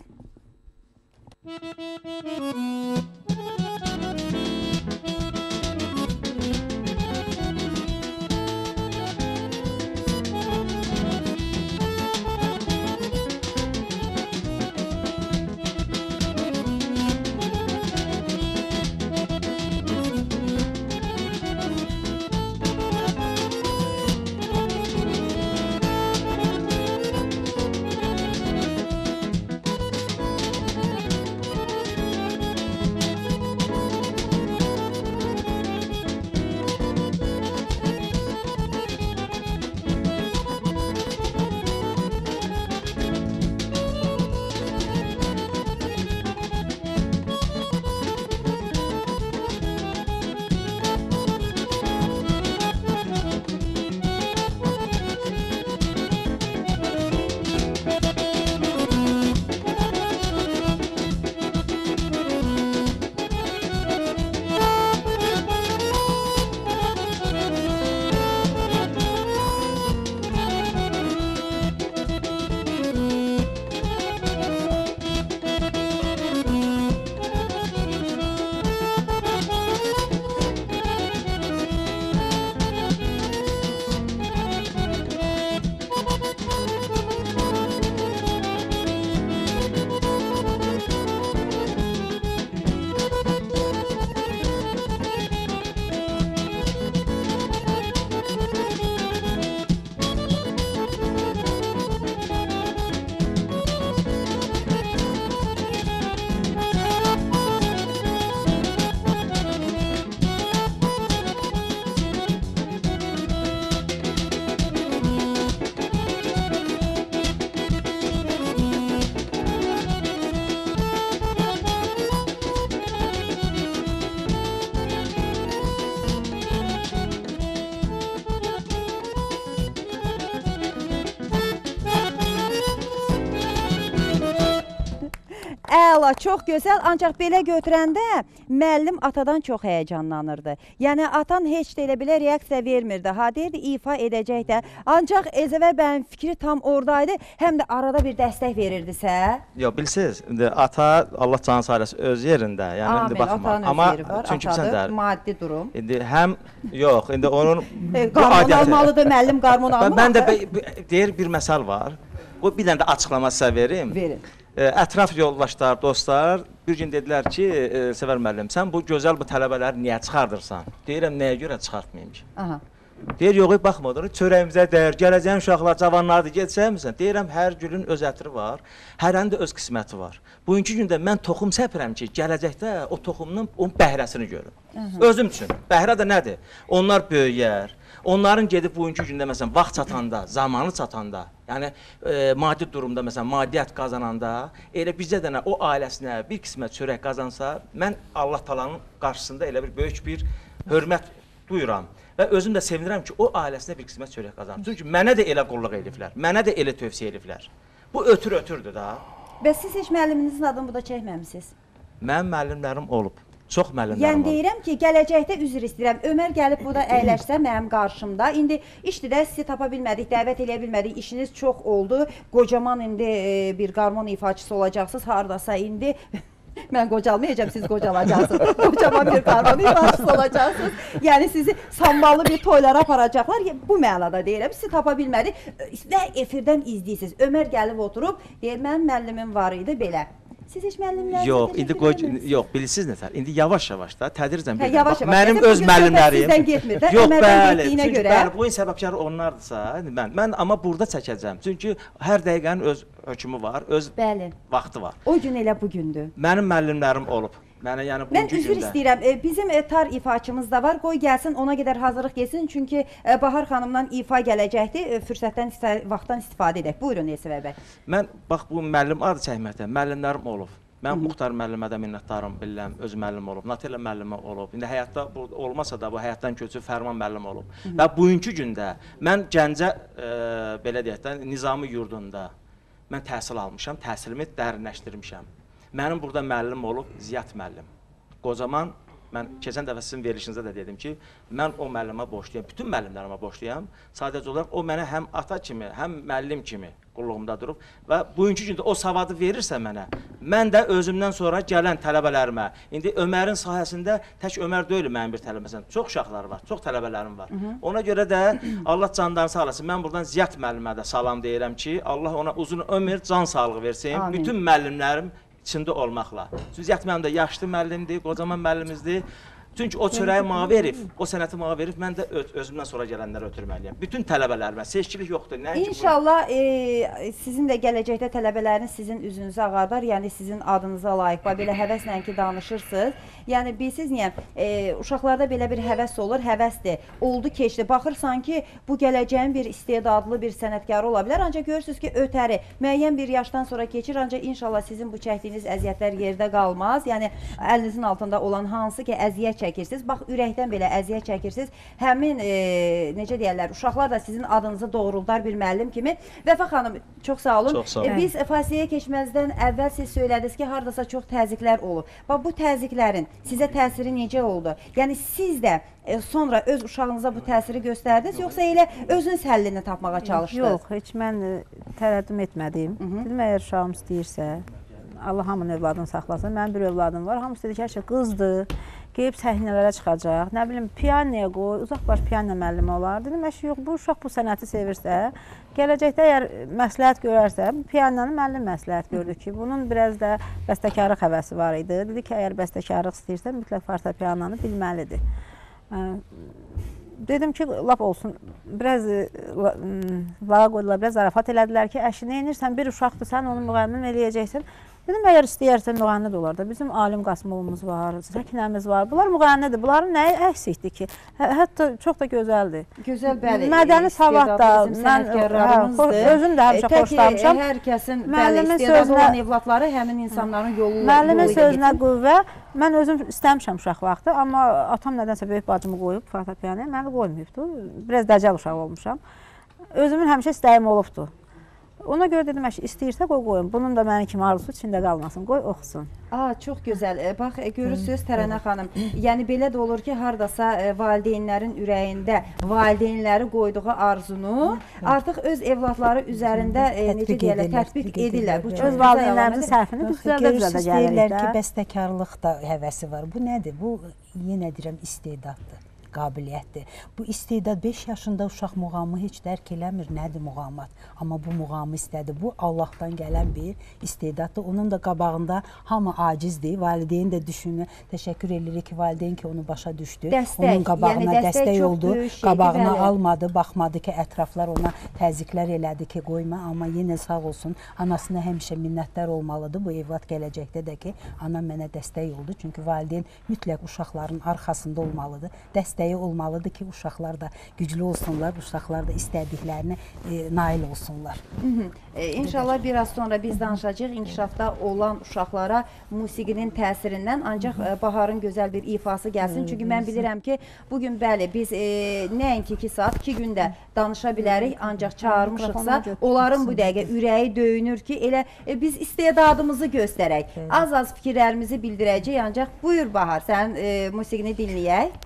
Əla, çox gözəl, ancaq belə götürəndə müəllim atadan çox həyəcanlanırdı. Yəni atan heç də elə belə reaksiya vermirdi. Ha deyirdi, ifa edəcək də. Ancaq Ezəvər bəyin fikri tam oradaydı, həm də arada bir dəstək verirdisə. Yox, bilirsiniz, indi ata Allah canı sağlasın öz yerində. Yəni indi baxma. Amma çünki atadır, maddi durum. İndi həm yox, indi onun qarmon almalıdır, müəllim qarmon almalıdır. Mən də deyir bir məsəl var. Bu bir dənə də açıqlama sizə verim. Verin. Ətraf yoldaşlar, dostlar bir gün dedilər ki, Səvər müəllim, sən bu gözəl bu tələbələri niyə çıxardırsan? Deyirəm, nəyə görə çıxartmayayım ki? Deyir, yox, baxmadır, çörəyimizə dəyər, gələcəyim uşaqlar, cavanlardır, getsəyəmirsən? Deyirəm, hər gülün öz ətri var, hərənin də öz qisməti var. Bugünkü gündə mən toxum səpirəm ki, gələcəkdə o toxumunun onun bəhrəsini görüm. Özüm üçün. Bəhrə də nədir? Onlar böyüyər. Onların gedib bugünkü gündə məsələn vaxt çatanda, zamanı çatanda, yəni maddi durumda məsələn maddiyyat qazananda, elə bizə də o ailəsinə bir qismət çörək qazansa, mən Allah Taala'nın qarşısında elə bir böyük bir hörmət duyuram və özüm də sevinirəm ki, o ailəsinə bir qismət çörək qazansın. Çünki mənə də elə qulluq ediblər, mənə də elə tövsiyə ediblər. Bu ötür-ötürdür da. Bəs siz heç müəlliminizin adını burada çəkməmisiniz? Mənim müəllimlərim olub. Çox müəllimlərim var. Yəni deyirəm ki, gələcəkdə üzr istəyirəm. Ömər gəlib burada əyləşsə mənim qarşımda. İndi işdə də sizi tapa bilmədik, dəvət eləyə bilmədik. İşiniz çox oldu. Qocaman indi bir qarmon ifaçısı olacaqsınız. Hardasa indi mən qocalmayacağam, siz qocalacaqsınız. Qocaman bir qarmon ifaçısı olacaqsınız. Yəni sizi samballı bir toylara aparacaqlar. Bu mənada deyirəm. Sizi tapa bilmədik və efirdən izləyirsiniz. Ömər gəlib oturub, deyir, mənim müəllimim var idi belə. Siz heç müəllimlərinizə Yox, təşəkkür indi qoy, eləmirsiniz? yox, bilirsiniz nətər? İndi yavaş-yavaş da, tədricən Hə, bir yavaş-yavaş. mənim Məsələn, öz bugün söhbət müəllimlərim. sizdən getmir də, Yox, Ömərdən bəli. getdiyinə Çünki görə. bəli, bu oyun səbəbkarı onlardırsa, indi mən amma burada çəkəcəm. Çünki hər dəqiqənin öz hökmü var, öz Bəli. vaxtı var. O gün elə bu gündür. Mənim müəllimlərim olub. Mənə yəni Mən bugünkü üzr gündə. istəyirəm. Bizim tar ifaçımız da var. Qoy gəlsin, ona qədər hazırlıq getsin. Çünki Bahar xanımdan ifa gələcəkdir. Fürsətdən, vaxtdan istifadə edək. Buyurun Elsəvə bəy. Mən bax bu müəllim adı çəkməkdə müəllimlərim olub. Mən Muxtar müəllimə də minnətdarım, bilirəm, öz müəllim olub. Natilə müəllimə olub. İndi həyatda bu olmasa da bu həyatdan köçüb Fərman müəllim olub. Və bugünkü gündə mən Gəncə belə deyək də Nizami yurdunda mən təhsil almışam, təhsilimi dərinləşdirmişəm. Mənim burada müəllim olub Ziyad müəllim. Qocaman, mən keçən dəfə sizin verilişinizdə də dedim ki, mən o müəllimə borcluyam, bütün müəllimlərimə borcluyam. Sadəcə olaraq o mənə həm ata kimi, həm müəllim kimi qulluğumda durub və bugünkü gündə o savadı verirsə mənə, mən də özümdən sonra gələn tələbələrimə, indi Ömərin sahəsində tək Ömər deyil mənim bir tələbəsim, çox uşaqları var, çox tələbələrim var. Ona görə də Allah canlarını sağ olasın, mən buradan Ziyad müəllimə də salam deyirəm ki, Allah ona uzun ömür, can sağlığı versin, Amin. bütün müəllimlərim içində olmaqla. Ziyad müəllim də yaşlı müəllimdir, qocaman müəllimimizdir. Çünki o çörəyi mənə verib, o sənəti mənə verib, mən də özümdən sonra gələnlərə ötürməliyəm. Bütün tələbələrimə, seçkilik yoxdur. İnşallah sizin də gələcəkdə tələbələriniz sizin üzünüzü ağardar, yəni sizin adınıza layiq, belə həvəslə ki danışırsınız. Yəni bilirsiniz niyə? Uşaqlarda belə bir həvəs olur, həvəsdir. Oldu, keçdi. Baxırsan ki, bu gələcəyin bir istedadlı bir sənətkarı ola bilər. Ancaq görürsünüz ki, ötəri, müəyyən bir yaşdan sonra keçir, ancaq inşallah sizin bu çəkdiyiniz əziyyətlər yerdə qalmaz. Yəni əlinizin altında olan hansı ki, əziyyət çəkirsiniz, bax ürəkdən belə əziyyət çəkirsiniz. Həmin necə deyirlər, uşaqlar da sizin adınızı doğruldar bir müəllim kimi. Vəfa xanım, çox sağ olun. Çox sağ olun. Biz fasiləyə keçməzdən əvvəl siz söylədiniz ki, hardasa çox təzyiqlər olub. Bax bu təzyiqlərin sizə təsiri necə oldu? Yəni siz də sonra öz uşağınıza bu təsiri göstərdiniz, yoxsa elə özünüz həllini tapmağa çalışdınız? Yox, heç mən tərəddüm etmədim. Dedim, əgər uşağım istəyirsə, Allah hamının övladını saxlasın. Mənim bir övladım var, hamısı dedi ki, hər şey qızdır, qeyb səhnələrə çıxacaq, nə bilim, pianoya qoy, uzaq baş piano müəllimi olar. Dedim, yox, bu uşaq bu sənəti sevirsə, gələcəkdə əgər məsləhət görərsə, pianonun müəllim məsləhət gördü ki, bunun biraz da bəstəkarlıq həvəsi var idi. Dedi ki, əgər bəstəkarlıq istəyirsə, mütləq fortepianonu bilməlidir. Dedim ki, lap olsun, biraz lağa qoydular, biraz zarafat elədilər ki, əşi, nə edirsən, bir uşaqdır, sən onu müğənnin eləyəcəksən. Dedim, əgər istəyərsən müğənni də olar da. Bizim Alim Qasımovumuz var, Səkinəmiz var. Bunlar müğənnidir. Bunların nəyi əksikdir ki? Hətta çox da gözəldir. Gözəl, bəli. Mədəni savad da, mən özüm də həmişə xoşlamışam. Hər kəsin istedadlı olan evladları həmin insanların yolu ilə müəllimin sözünə qüvvə. Mən özüm istəmişəm uşaq vaxtı, amma atam nədənsə böyük bacımı qoyub fortepianoya, məni qoymayıbdı. Biraz dəcəl uşaq olmuşam. Özümün həmişə istəyim olubdu. Ona görə dedim, istəyirsə qoy qoyun. Bunun da mənim kimi arzusu içində qalmasın. Qoy oxusun. Çox gözəl. Bax, görürsünüz Tərənə xanım. Yəni belə də olur ki, hardasa valideynlərin ürəyində valideynləri qoyduğu arzunu artıq öz evladları üzərində necə deyirlər, tətbiq edirlər. Bu öz valideynlərimizin səhvini biz düzəldə deyirlər ki, bəstəkarlıq da həvəsi var. Bu nədir? Bu yenə deyirəm istedaddır. Qabiliyyətdir. Bu istedad 5 yaşında uşaq muğamı heç dərk eləmir, nədir muğamat. Amma bu muğamı istədi. Bu Allahdan gələn bir istedaddır. Onun da qabağında hamı acizdir. Valideyn də düşünür. Təşəkkür edirik ki, valideyn ki onu başa düşdü. Onun qabağına dəstək oldu. Qabağına almadı, baxmadı ki, ətraflar ona təzyiqlər elədi ki, qoyma. Amma yenə sağ olsun. Anasına həmişə minnətdar olmalıdır. Bu evlad gələcəkdə də ki, anam mənə dəstək oldu. Çünki valideyn mütləq uşaqların arxasında olmalıdır. Dəstəyi olmalıdır ki, uşaqlar da güclü olsunlar, uşaqlar da istədiklərinə nail olsunlar. İnşallah biraz sonra biz danışacağıq inkişafda olan uşaqlara musiqinin təsirindən, ancaq Baharın gözəl bir ifası gəlsin. Çünki mən bilirəm ki, bugün bəli, biz nəinki 2 saat, 2 gündə danışa bilərik, ancaq çağırmışıqsa, onların bu dəqiqə ürəyi döyünür ki, elə biz istedadımızı göstərək. Az-az fikirlərimizi bildirəcək, ancaq buyur Bahar, sən musiqini dinləyək.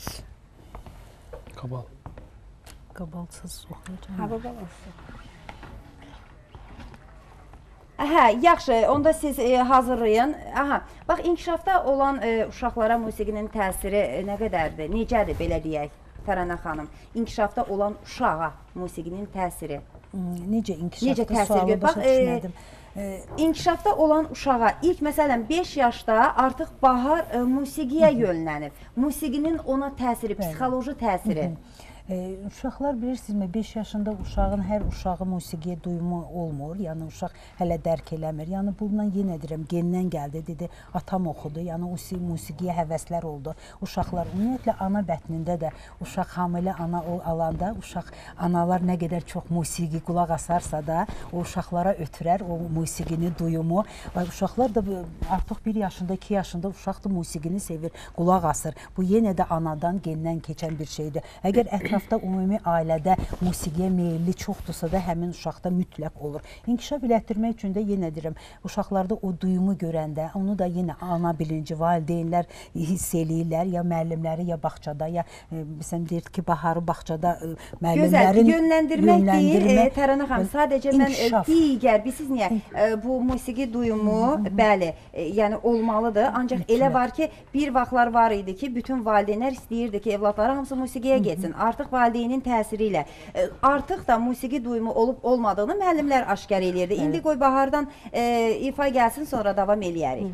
Qabal. Qabalsız oxuyacağım. Ha, qabal olsun. Hə, yaxşı, onda siz hazırlayın. Bax, inkişafda olan uşaqlara musiqinin təsiri nə qədərdir, necədir, belə deyək, Tərənə xanım? İnkişafda olan uşağa musiqinin təsiri. Necə inkişafda sualı başa düşmədim. İnkişafda olan uşağa ilk məsələn 5 yaşda artıq Bahar musiqiyə yönlənib. Musiqinin ona təsiri, psixoloji təsiri. Uşaqlar bilirsinizmi, 5 yaşında uşağın, hər uşağı musiqiyə duyumu olmur. Yəni uşaq hələ dərk eləmir. Yəni bundan yenə deyirəm, gendən gəldi, dedi, atam oxudu. Yəni o musiqiyə həvəslər oldu. Uşaqlar ümumiyyətlə ana bətnində də uşaq hamilə ana alanda uşaq analar nə qədər çox musiqi qulaq asarsa da o uşaqlara ötürər o musiqini duyumu. Və uşaqlar da artıq 1 yaşında, 2 yaşında uşaq da musiqini sevir, qulaq asır. Bu yenə də anadan gendən keçən bir şeydir. Əgər ətrafda ümumi ailədə musiqiyə meyilli çoxdursa da həmin uşaqda mütləq olur. İnkişaf elətdirmək üçün də yenə deyirəm, uşaqlarda o duyumu görəndə, onu da yenə ana bilinci, valideynlər hiss eləyirlər, ya müəllimləri, ya bağçada, ya məsələn deyir ki, Baharı bağçada müəllimlərin yönləndirmək deyil, Təranə xanım, sadəcə mən digər, bilirsiniz niyə, bu musiqi duyumu, bəli, yəni olmalıdır, ancaq elə var ki, bir vaxtlar var idi ki, bütün valideynlər istəyirdi ki, evlatları hamısı musiqiyə getsin. Artıq valideynin təsiri ilə, artıq da musiqi duyumu olub-olmadığını müəllimlər aşkar eləyirdi. İndi qoy Bahardan ifa gəlsin, sonra davam eləyərik.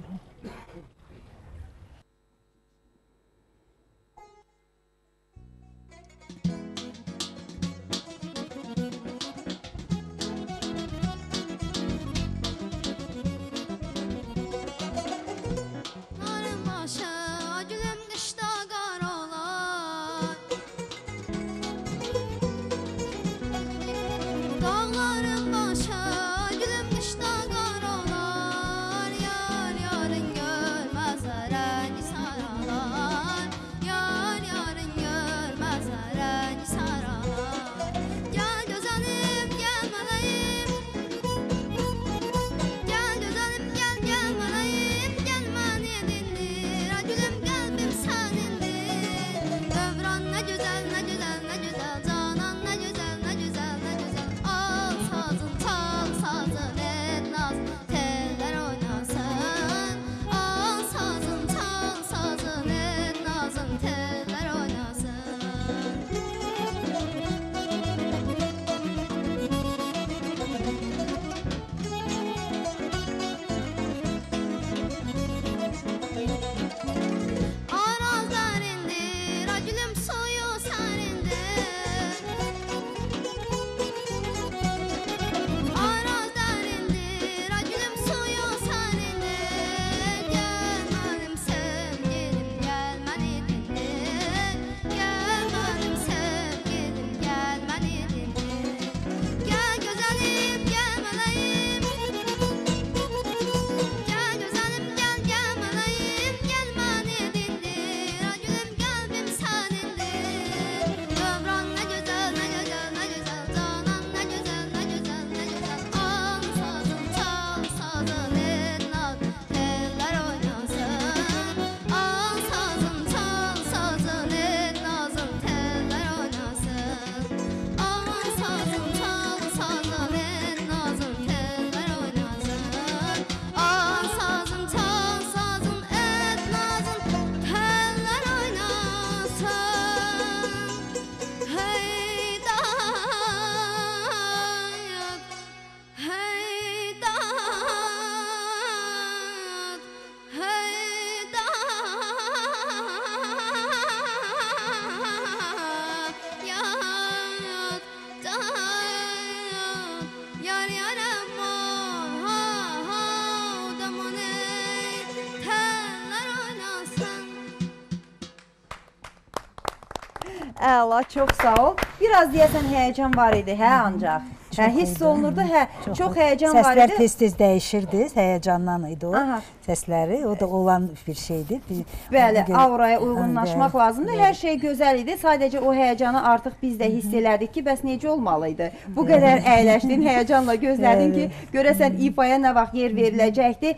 Əla, çox sağ ol. Biraz deyəsən həyəcan var idi, hə ancaq? Hiss olunurdu, çox həyəcan var idi. Səslər tez-tez dəyişirdi, həyəcandan idi o səsləri, o da olan bir şeydir. Bəli, auraya uyğunlaşmaq lazımdır, hər şey gözəl idi. Sadəcə o həyəcanı artıq biz də hiss elədik ki, bəs necə olmalıydı? Bu qədər əyləşdin, həyəcanla gözlədin ki, görəsən ifaya nə vaxt yer veriləcəkdir.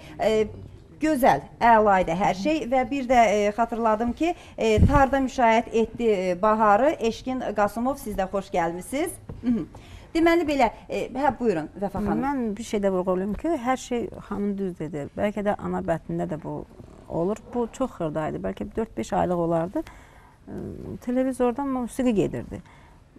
Gözəl, əla idi hər şey və bir də xatırladım ki, tarda müşahidə etdi Baharı, Eşkin Qasımov, siz də xoş gəlmişsiniz. Deməli belə, buyurun Vəfa xanım. Mən bir şey də vurğulayım ki, hər şey xanım düz dedi. Bəlkə də ana bətnində də bu olur. Bu çox xırda idi, bəlkə 4-5 aylıq olardı. Televizordan musiqi gedirdi.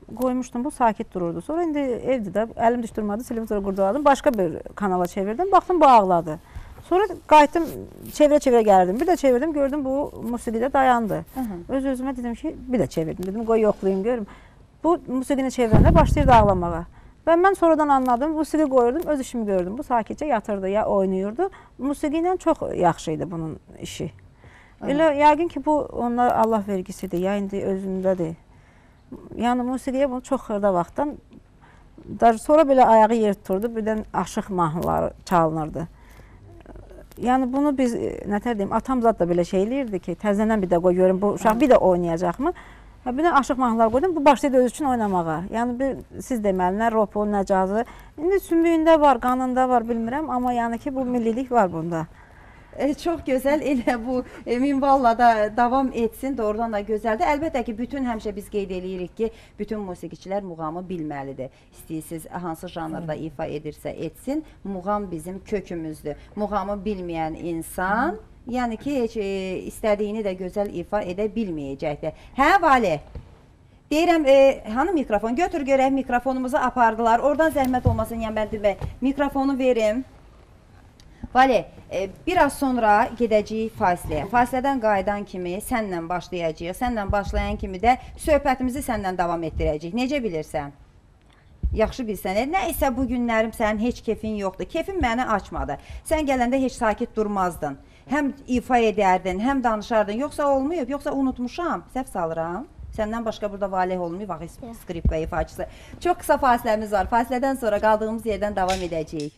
qoymuşdum, bu sakit dururdu. Sonra indi evdə də əlim düş durmadı, televizoru qurdaladım, başqa bir kanala çevirdim, baxdım bu ağladı. Sonra qayıtdım, çevirə-çevirə gəlirdim. Bir də çevirdim, gördüm bu musiqidə dayandı. Öz-özümə dedim ki, bir də çevirdim. Dedim, qoy yoxlayayım, görüm. Bu musiqini çevirəndə başlayırdı ağlamağa. Və mən sonradan anladım, musiqi qoyurdum, öz işimi gördüm. Bu sakitcə yatırdı, ya oynayırdı. Musiqi ilə çox yaxşı idi bunun işi. Elə yəqin ki, bu onlar Allah vergisidir, ya indi özündədir. Yəni musiqiyə bunu çox xırda vaxtdan, sonra belə ayağı yer tuturdu, birdən aşıq mahnıları çalınırdı. Yəni bunu biz, nətər deyim, atam zat da belə şey eləyirdi ki, təzədən bir də qoy görüm, bu uşaq bir də oynayacaqmı? Bir də aşıq mahnılar qoydum, bu başlaydı öz üçün oynamağa. Yəni siz deməli, nə ropu, nə cazı. İndi sümüyündə var, qanında var, bilmirəm, amma yəni ki, bu millilik var bunda. Çox gözəl, elə bu minvalla da davam etsin, doğrudan da gözəldir. Əlbəttə ki, bütün həmişə biz qeyd edirik ki, bütün musiqiçilər muğamı bilməlidir. İstəyirsiniz, hansı janrda ifa edirsə etsin, muğam bizim kökümüzdür. Muğamı bilməyən insan, yəni ki, heç istədiyini də gözəl ifa edə bilməyəcəkdir. Hə, Vali? Deyirəm, hanı mikrofon? Götür görək, mikrofonumuzu apardılar. Oradan zəhmət olmasın, yəni mən demək, mikrofonu verim. Vali, biraz sonra gedəcəyik fasiləyə. Fasilədən qayıdan kimi sənlə başlayacağıq. Sənlə başlayan kimi də söhbətimizi sənlə davam etdirəcəyik. Necə bilirsən? Yaxşı bilsən. Nə isə bu günlərim sənin heç kefin yoxdur. Kefin məni açmadı. Sən gələndə heç sakit durmazdın. Həm ifa edərdin, həm danışardın. Yoxsa olmayıb, yoxsa unutmuşam. Səhv salıram. Səndən başqa burada valeh olmayıb. Bax, skripka ifaçısı. Çox qısa fasiləmiz var. Fasilədən sonra qaldığımız yerdən davam edəcəyik.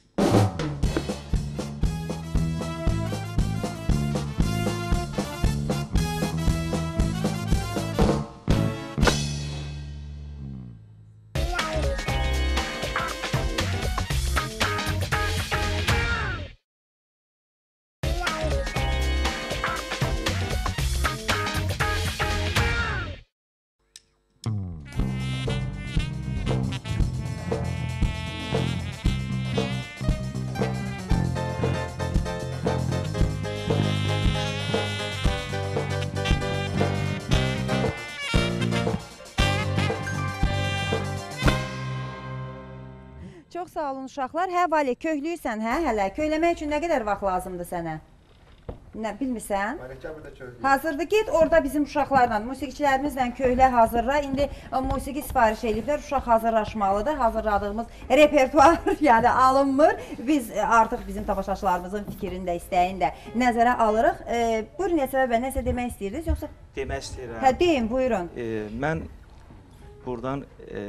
Çox sağ olun uşaqlar. Hə, Vali, köhlüysən, hə, hələ. Köyləmək üçün nə qədər vaxt lazımdır sənə? Nə, bilmirsən? Hazırdır, get orada bizim uşaqlarla, musiqiçilərimizlə köhlə hazırla. İndi musiqi sifariş ediblər, uşaq hazırlaşmalıdır. Hazırladığımız repertuar yəni alınmır. Biz artıq bizim tamaşaçılarımızın fikrini də, istəyini də nəzərə alırıq. Buyurun, nə səbəbə, nəsə demək istəyirsiniz, yoxsa? Demək istəyirəm. Hə, deyin, buyurun. Mən buradan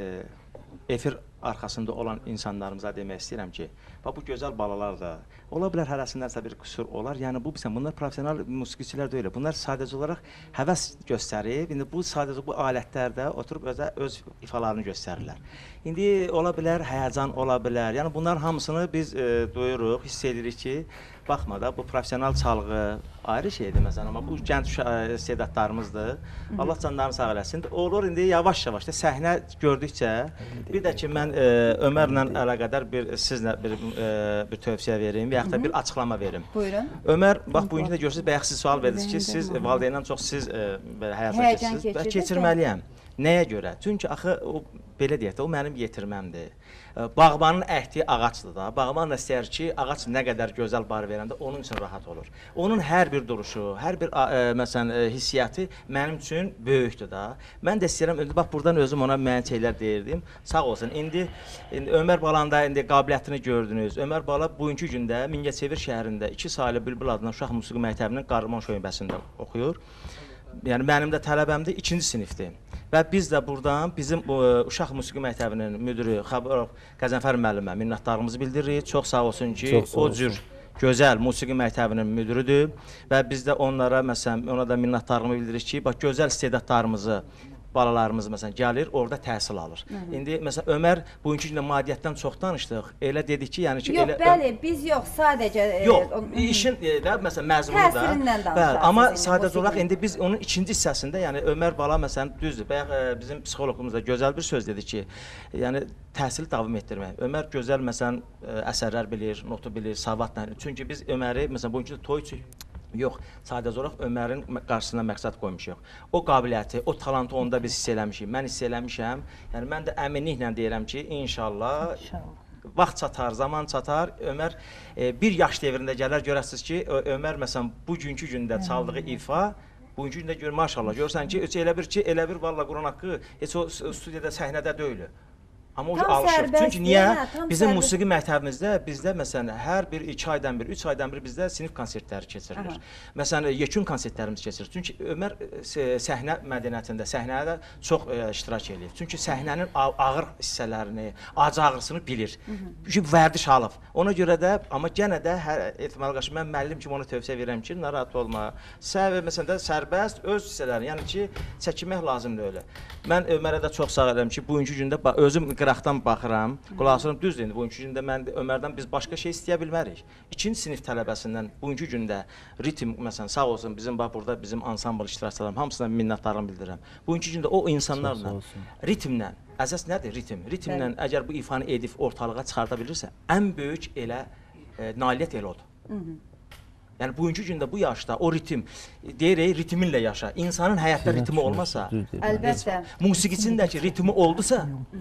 efir arxasında olan insanlarımıza demək istəyirəm ki, bu gözəl balalar da, ola bilər hərəsindənsə bir qüsur olar. Yəni, bunlar profesional musiqiçilər deyil. Bunlar sadəcə olaraq həvəs göstərib, indi bu sadəcə bu alətlərdə oturub öz ifalarını göstərirlər. İndi ola bilər, həyəcan ola bilər. Yəni, bunların hamısını biz duyuruq, hiss edirik ki, baxma da, bu profesional çalğı ayrı şeydir məsələn, amma bu gənc istedadlarımızdır. Allah canlarını sağ eləsin. Olur, indi yavaş-yavaş da səhnə gördükcə, bir də ki, mən Ömərlə əlaqədar sizlə bir tövsiyə verim və yaxud da bir açıqlama verim. Buyurun. Ömər, bax, bu gün də görürsünüz, bayaq siz sual verdiniz ki, siz valideynlə çox siz həyata keçirsiniz və keçirməliyəm. Nəyə görə? Çünki axı, belə deyək də, o mənim yetirməmdir. Bağbanın əkdiyi ağacdır da. Bağban da istəyər ki, ağac nə qədər gözəl bar verəndə onun üçün rahat olur. Onun hər bir duruşu, hər bir məsələn hissiyatı mənim üçün böyükdür da. Mən də istəyirəm, bax buradan özüm ona müəyyən şeylər deyirdim. Sağ olsun. İndi Ömər balanın da indi qabiliyyətini gördünüz. Ömər bala bugünkü gündə Mingəçevir şəhərində 2 saylı Bülbül adına uşaq musiqi məktəbinin Qarmon şöbəsində oxuyur. Yəni mənim də tələbəmdir, 2-ci sinifdir. Və biz də buradan bizim uşaq musiqi məktəbinin müdürü Xəbərov Qəzənfər müəllimə minnətdarlığımızı bildiririk. Çox sağ olsun ki, o cür gözəl musiqi məktəbinin müdürüdür və biz də onlara məsələn ona da minnətdarlığımı bildiririk ki, bax gözəl istedadlarımızı balalarımız məsələn gəlir, orada təhsil alır. İndi məsələn Ömər bugünkü gündə maddiyyatdan çox danışdıq. Elə dedik ki, yəni ki yox, bəli, biz yox, sadəcə yox, işin də məsələn məzmunu da. Təsirindən danışaq. Bəli, amma sadəcə olaraq indi biz onun ikinci hissəsində, yəni Ömər bala məsələn düzdür. Bayaq bizim psixoloqumuz da gözəl bir söz dedi ki, yəni təhsili davam etdirmək. Ömər gözəl məsələn əsərlər bilir, notu bilir, savadla. Çünki biz Öməri məsələn bugünkü toy üçün Yox, sadəcə olaraq Ömərin qarşısına məqsəd qoymuşuq. O qabiliyyəti, o talantı onda biz hiss eləmişik. Mən hiss eləmişəm. Yəni mən də əminliklə deyirəm ki, inşallah vaxt çatar, zaman çatar. Ömər bir yaş devrində gələr, görəsiniz ki, Ömər məsələn bugünkü gündə çaldığı ifa, bugünkü gündə gör maşallah görsən ki, elə bir valla Quran haqqı heç o studiyada səhnədə deyil. Amma o alışır. Çünki niyə? Bizim musiqi məktəbimizdə bizdə məsələn hər bir 2 aydan bir, 3 aydan bir bizdə sinif konsertləri keçirilir. Məsələn yekun konsertlərimiz keçirilir. Çünki Ömər səhnə mədəniyyətində, səhnədə çox iştirak edir. Çünki səhnənin ağır hissələrini, acı ağrısını bilir. Çünki vərdiş alıb. Ona görə də amma yenə də hər ehtimal qarşı mən müəllim kimi ona tövsiyə verirəm ki, narahat olma. Məsələn də sərbəst öz hissələrini, yəni ki, çəkinmək lazımdır öyle. Mən Ömərə də çox sağ edirəm ki, bugünkü gündə özüm qıraqdan baxıram, qulaqasım düzdür indi. Bugünkü gündə mən Ömərdən biz başqa şey istəyə bilmərik. 2-ci sinif tələbəsindən bugünkü gündə ritm məsələn sağ olsun bizim bax burada bizim ansambl iştirakçılarım hamısına minnətdarlığımı bildirirəm. Bugünkü gündə o insanlarla ritmlə əsas nədir? Ritmlə əgər bu ifanı edib ortalığa çıxarda bilirsə, ən böyük elə nailiyyət elə odur. Yəni bugünkü gündə bu yaşda o ritm deyirik ritminlə yaşa. İnsanın həyatda ritmi olmasa, əlbəttə musiqiçindəki ritmi oldusa,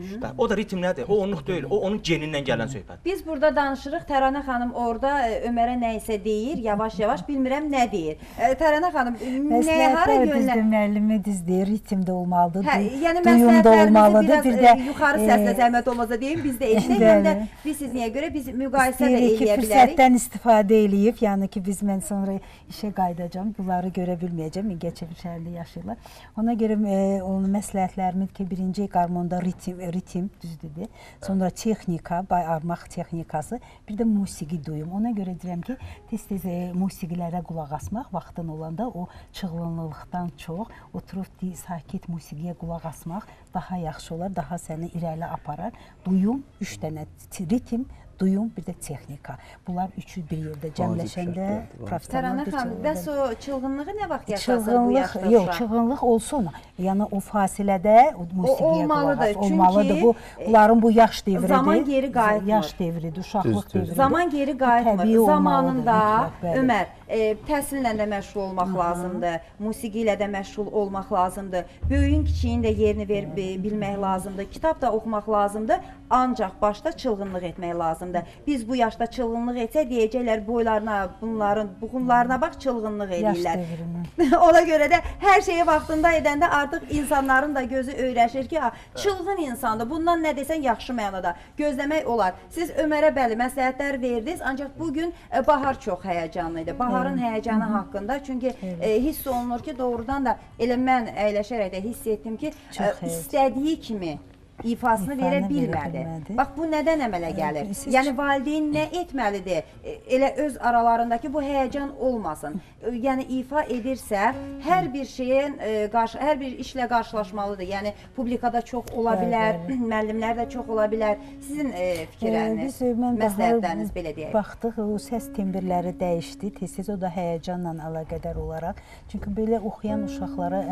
o da ritm nədir? O onluq deyil, o onun genindən gələn söhbət. Biz burada danışırıq. Təranə xanım orada Ömərə nə isə deyir, yavaş-yavaş bilmirəm nə deyir. Təranə xanım nəyə hara yönlən? Müəllimi düz deyir, ritmdə olmalıdır. Yəni duyumda olmalıdır. Bir də yuxarı səslə zəhmət olmasa deyim, biz də eşidək. Həm də biz niyə görə biz müqayisə də eləyə bilərik. Fürsətdən istifadə eləyib, yəni ki biz mən sonra işə qayıdacağam, bunları görə bilməyəcəm, Mingəçevir şəhərində yaşayırlar. Ona görə onun məsləhətlərimi ki, birinci qarmonda ritim düzdür, sonra texnika, armaq texnikası, bir də musiqi duyum. Ona görə deyirəm ki, tez-tez musiqilərə qulaq asmaq, vaxtın olanda o çığlınlıqdan çox oturub sakit musiqiyə qulaq asmaq daha yaxşı olar, daha səni irəli aparar. Duyum, 3 dənə ritim, duyum, bir də texnika. Bunlar üçü bir yerdə cəmləşəndə Təranə professional xanım, bəs o çılğınlığı nə vaxt yaşasın bu yaşda uşaq? Yox, çılğınlıq olsun. Yəni o fasilədə musiqiyə qulaq as. Olmalıdır. Bunların bu yaş devridir. Zaman geri qayıtmır. Yaş devridir, uşaqlıq devridir. Zaman geri qayıtmır. Zamanında Ömər təhsillə də məşğul olmaq lazımdır, musiqi ilə də məşğul olmaq lazımdır, böyüyün kiçiyin də yerini bilmək lazımdır, kitab da oxumaq lazımdır, ancaq başda çılğınlıq etmək lazımdır. Biz bu yaşda çılğınlıq etsək, deyəcəklər boylarına, bunların buxunlarına bax çılğınlıq edirlər. Ona görə də hər şeyi vaxtında edəndə artıq insanların da gözü öyrəşir ki, çılğın insandır, bundan nə desən yaxşı mənada gözləmək olar. Siz Ömərə bəli məsləhətlər verdiniz, ancaq bugün Bahar çox həyəcanlı idi. Baharın həyəcanı haqqında, çünki hiss olunur ki, doğrudan da elə mən əyləşərək də hiss etdim ki, istədiyi kimi ifasını verə bilmədi. Bax, bu nədən əmələ gəlir? Yəni, valideyn nə etməlidir? Elə öz aralarındakı bu həyəcan olmasın. Yəni, ifa edirsə, hər bir şeyin, hər bir işlə qarşılaşmalıdır. Yəni, publikada çox ola bilər, müəllimlər də çox ola bilər. Sizin fikirləriniz, məsləhətləriniz belə deyək. Baxdıq, o səs timbrləri dəyişdi, tez-tez o da həyəcanla əlaqədar olaraq. Çünki belə oxuyan uşaqlara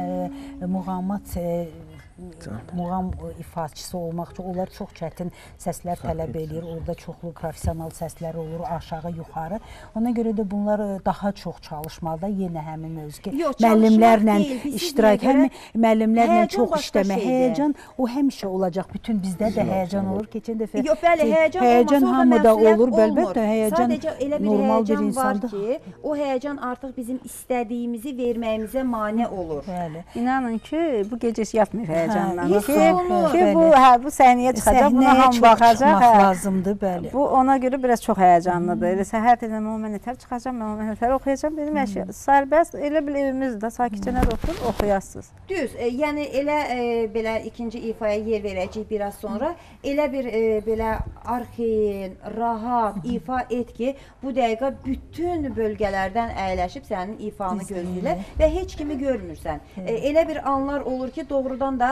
muğam ifaçısı olmaq üçün onlar çox çətin səslər tələb edir. Orada çoxlu professional səslər olur, aşağı, yuxarı. Ona görə də bunlar daha çox çalışmalıdır. Yenə həmin özgə müəllimlərlə iştirak, həm müəllimlərlə çox işləmək. Həyəcan o həmişə olacaq. Bütün bizdə də həyəcan olur. Keçən dəfə həyəcan hamıda olur, əlbəttə həyəcan normal bir insandır. O həyəcan artıq bizim istədiyimizi verməyimizə mane olur. İnanın ki, bu gecə yatmır həyəcan. Ki bu səhnəyə çıxacaq, buna hamı baxacaq. Lazımdır, bəli. Bu ona görə biraz çox həyəcanlıdır. Elə səhər dedim, mən nətər çıxacam, mən nətər oxuyacam, dedim əşya. Sərbəst, elə bil evimizdə sakitcə nədə oturub oxuyasınız. Düz, yəni elə belə ikinci ifaya yer verəcəyik biraz sonra. Elə bir belə arxain, rahat ifa et ki, bu dəqiqə bütün bölgələrdən əyləşib sənin ifanı gözləyirlər və heç kimi görmürsən. Elə bir anlar olur ki, doğrudan da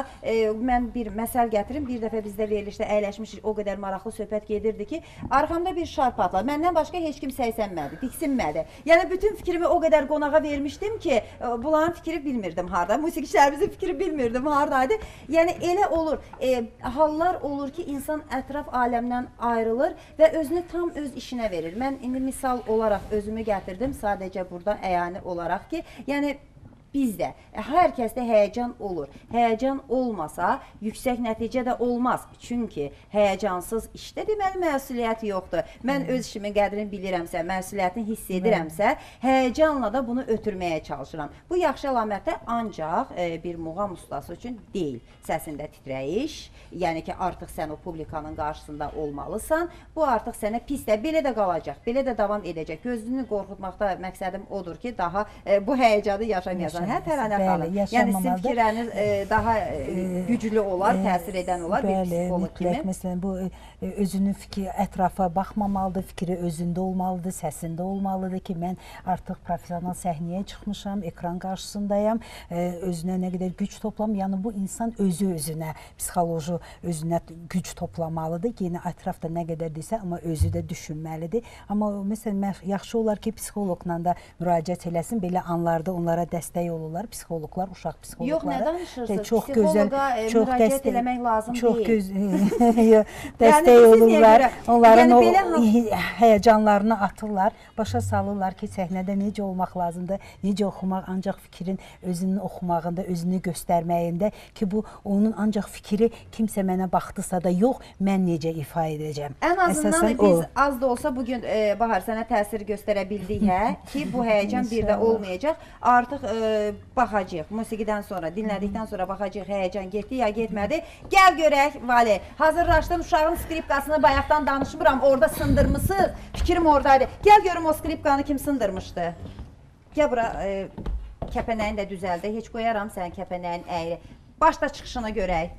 mən bir məsəl gətirim. Bir dəfə bizdə verilişdə əyləşmişik, o qədər maraqlı söhbət gedirdi ki, arxamda bir şar patladı. Məndən başqa heç kim səysənmədi, diksinmədi. Yəni bütün fikrimi o qədər qonağa vermişdim ki, bunların fikri bilmirdim harda. Musiqiçilərimizin fikri bilmirdim hardaydı. Yəni elə olur. Hallar olur ki, insan ətraf aləmdən ayrılır və özünü tam öz işinə verir. Mən indi misal olaraq özümü gətirdim, sadəcə burada əyani olaraq ki, yəni bizdə hər kəsdə həyəcan olur. Həyəcan olmasa yüksək nəticə də olmaz. Çünki həyəcansız işdə deməli məsuliyyət yoxdur. Mən öz işimin qədrini bilirəmsə, məsuliyyətini hiss edirəmsə, həyəcanla da bunu ötürməyə çalışıram. Bu yaxşı əlamətdə ancaq bir muğam ustası üçün deyil. Səsində titrəyiş, yəni ki, artıq sən o publikanın qarşısında olmalısan. Bu artıq sənə pis də, belə də qalacaq, belə də davam edəcək. Gözünü qorxutmaqda məqsədim odur ki, daha bu həyəcanı yaşamayasan. Hə, Təranə xanım. Yəni sizin fikirləriniz daha güclü olar, təsir edən olar bir psixoloq kimi. Məsələn, bu özünün fikri ətrafa baxmamalıdır, fikri özündə olmalıdır, səsində olmalıdır ki, mən artıq professional səhnəyə çıxmışam, ekran qarşısındayam, özünə nə qədər güc toplam, yəni bu insan özü-özünə, psixoloji özünə güc toplamalıdır. Yeni ətrafda nə qədər desə, amma özü də düşünməlidir. Amma məsələn, yaxşı olar ki, psixoloqla da müraciət eləsin, belə anlarda onlara dəstək olurlar, psixoloqlar, uşaq psixoloqları. Yox, nə danışırsınız? Psixoloqa müraciət eləmək lazım deyil. Dəstək olurlar, onların o həyəcanlarını atırlar, başa salırlar ki, səhnədə necə olmaq lazımdır, necə oxumaq, ancaq fikrin özünün oxumağında, özünü göstərməyində ki, bu onun ancaq fikri kimsə mənə baxdısa da yox, mən necə ifa edəcəm. Ən azından biz az da olsa bugün Bahar sənə təsir göstərə bildik, hə, ki, bu həyəcan bir də olmayacaq. Artıq baxacaq, musiqidən sonra, dinlədikdən sonra baxacaq, həyəcan getdi ya getmədi. Gəl görək, Vali, hazırlaşdım, uşağın skripkasını bayaqdan danışmıram, orada sındırmışsınız, fikrim oradaydı. Gəl görüm o skripkanı kim sındırmışdı. Gəl bura, kəpənəyin də düzəldi, heç qoyaram sənin kəpənəyin əyri. Başda çıxışını görək.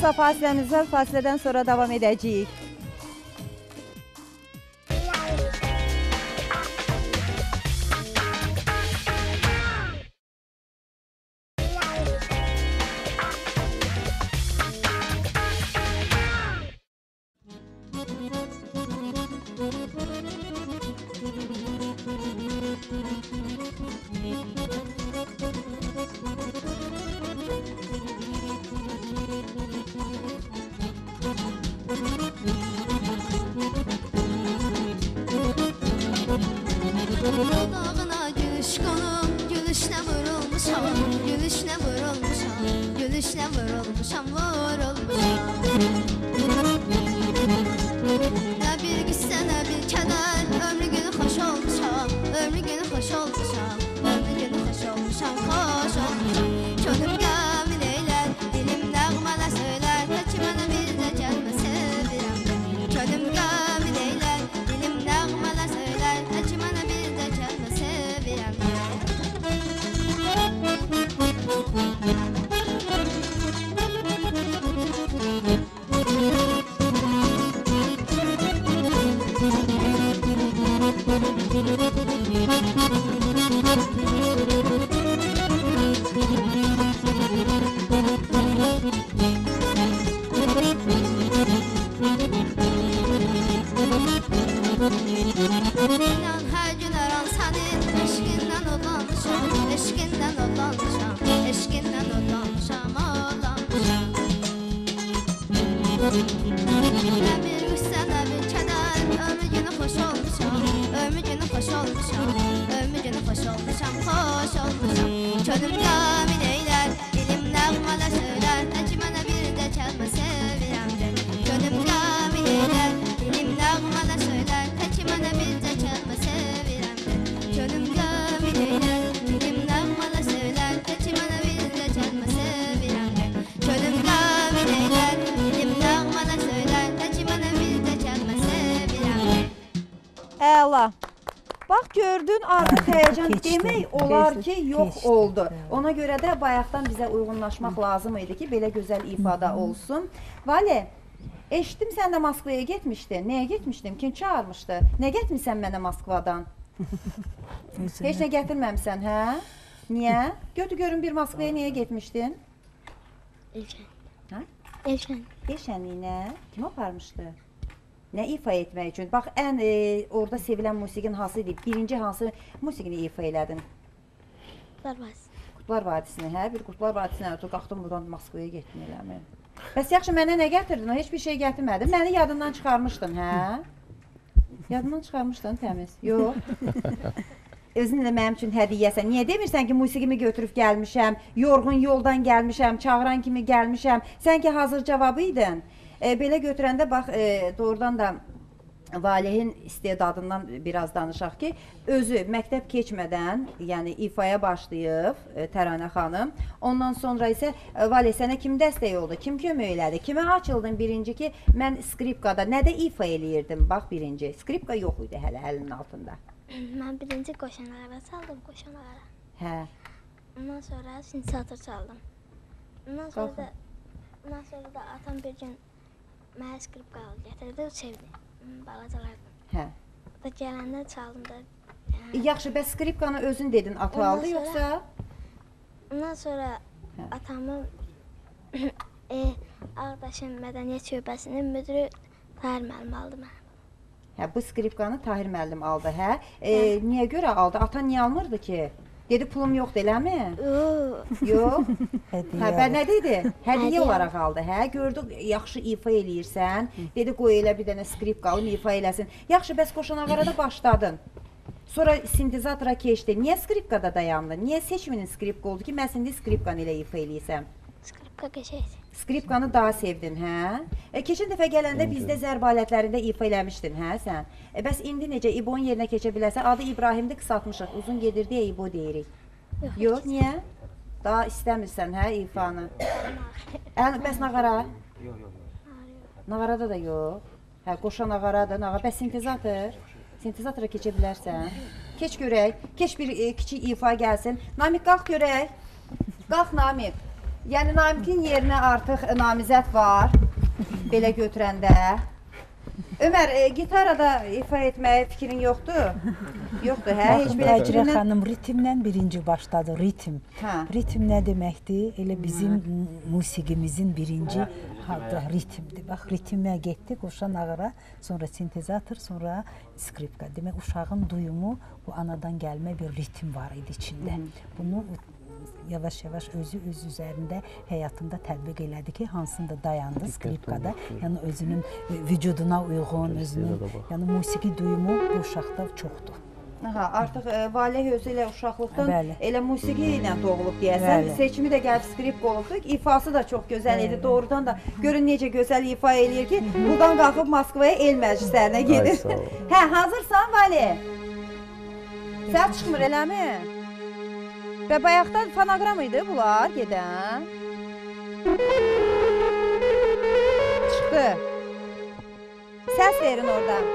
qısa fasiləmiz var. Fasilədən sonra davam edəcəyik. Dağına gülüş konum, gülüşlə vurulmuşam, gülüşlə vurulmuşam, gülüşlə vurulmuşam, vurulmuşam. Nə bir qüssə, nə bir kədər, ömrü günü xoş olmuşam, ömrü günü xoş olmuşam, ömrü günü xoş olmuşam, xoş olmuşam. Könlüm qəmin eylər, dilim nəğmələ söylər, tək mənə bir də gəlmə sevirəm. Könlüm qəmin eylər, dilim nəğmələ söylər, tək mənə bir də gəlmə sevirəm. İnan hər gün aran sənin, eşqindən odlanmışam, eşqindən odlanmışam, eşqindən odlanmışam, odlanmışam. Nə bir qüssə, nə bir kədər, ömrü günü xoş olmuşam, ömrü günü xoş olmuşam, ömrü günü xoş olmuşam, xoş olmuşam. Könlüm qəmin eylər, dilim nəğmələ söylər, tək mənə bir də kəlmə sevirəm de. Könlüm qəmin eylər, dilim nəğmələ söylər, tək mənə bir də kəlmə sevirəm de. Könlüm qəmin eylər, dilim nəğmələ söylər, tək mənə bir də kəlmə sevirəm de. Könlüm qəmin eylər, dilim nəğmələ söylər, tək mənə bir də kəlmə sevirəm de. Əla. Bax gördün artıq həyəcan Keçdi, demək olar ki, keçdi, yox keçdi. oldu. Ona görə də bayaqdan bizə uyğunlaşmaq lazım idi ki, belə gözəl ifada olsun. Vale, eşitdim sən də Moskvaya getmişdin. Nəyə getmişdin? Kim çağırmışdı? Nə getmirsən mənə Moskvadan? Heç nə gətirməmsən, hə? Niyə? Götür görün bir Moskvaya niyə getmişdin? Elşən. Hə? Elşən. Ev şənliyinə kim aparmışdı? Nə ifa etmək üçün? Bax, ən orada sevilən musiqin hansı idi? Birinci hansı musiqini ifa elədin? Darvaz. Qurtlar Vadisini, hə? Bir Qurtlar Vadisinə ötür, qalxdım buradan Moskvaya getdim eləmi? Bəs yaxşı, mənə nə gətirdin? Heç bir şey gətirmədin. Məni yadından çıxarmışdın, hə? Yadından çıxarmışdın, təmiz. Yox. Özün də mənim üçün hədiyyəsən. Niyə demirsən ki, musiqimi götürüb gəlmişəm, yorğun yoldan gəlmişəm, çağıran kimi gəlmişəm. Sən ki, hazır cavabı idin. Belə götürəndə, bax, doğrudan da Valehin istedadından biraz danışaq ki, özü məktəb keçmədən, yəni ifaya başlayıb Təranə xanım. Ondan sonra isə Vale sənə kim dəstək oldu, kim kömək elədi, kimə açıldın birinci ki, mən skripkada nədə ifa eləyirdim, bax birinci. Skripka yox idi hələ əlinin altında. Mən birinci qoşanlara çaldım, qoşanlara. Hə. Ondan sonra sintezator çaldım. Ondan sonra da atam bir gün mənə skripka gətirdi, o sevdi. Balacalardım. Hə. Da gələndə çaldım da. Yaxşı, bəs skripkanı özün dedin, ata aldı yoxsa? Ondan sonra atamın Ağdaşın Mədəniyyət Şöbəsinin müdürü Tahir müəllim aldı mənə. Hə, bu skripkanı Tahir müəllim aldı, hə? Niyə görə aldı? Ata niyə almırdı ki? Dedi, pulum yoxdur, eləmi? Yox. Hə, bə nə dedi? Hədiyyə olaraq aldı, hə? Gördük, yaxşı ifa eləyirsən. Dedi, qoy elə bir dənə skripka alım, ifa eləsin. Yaxşı, bəs qoşanağarada başladın. Sonra sintezatora keçdi. Niyə skripkada dayandın? Niyə seçminin skripka oldu ki, mən indi skripkanı ilə ifa eləyəsəm? Skripka qəşəkdir. Skripkanı daha sevdin, hə? Keçən dəfə gələndə bizdə zərb alətlərində ifa eləmişdin, hə sən? Bəs indi necə İbo'nun yerinə keçə bilərsən? Adı İbrahimdir, qısaltmışıq. Uzun gedir deyə İbo deyirik. Yox, niyə? Daha istəmirsən, hə, ifanı? Bəs nağara? Yox. Nağarada da yox. Hə, qoşa nağaradır, nağara. Bəs sintezator? Sintezatora keçə bilərsən. Keç görək. Keç bir kiçik ifa gəlsin. Namik, qalx görək. Qalx, Namik. Yəni Namiqin yerinə artıq namizəd var. Belə götürəndə. Ömər, gitarada ifa etməyə fikrin yoxdur? Yoxdur, hə? Heç belə Təcrə xanım ritmdən birinci başladı, ritm. Ritm nə deməkdir? Elə bizim musiqimizin birinci adı ritmdir. Bax, ritmə getdik, uşaq nağara, sonra sintezator, sonra skripka. Demək, uşağın duyumu bu anadan gəlmə bir ritm var idi içində. Bunu yavaş-yavaş özü öz üzərində həyatında tətbiq elədi ki, hansında dayandı skripkada. Yəni özünün vücuduna uyğun, özünün, yəni musiqi duyumu bu uşaqda çoxdur. Aha, artıq Valeh özü ilə uşaqlıqdan elə musiqi ilə doğulub deyəsən. Seçimi də gəlib skripka olubdur. İfası da çox gözəl idi. Doğrudan da görün necə gözəl ifa eləyir ki, buradan qalxıb Moskvaya el məclislərinə gedir. Hə, hazırsan Valeh? Sən çıxmır eləmi? Və bayaqdan fonoqram idi bunlar gedən. Çıxdı. Səs verin oradan.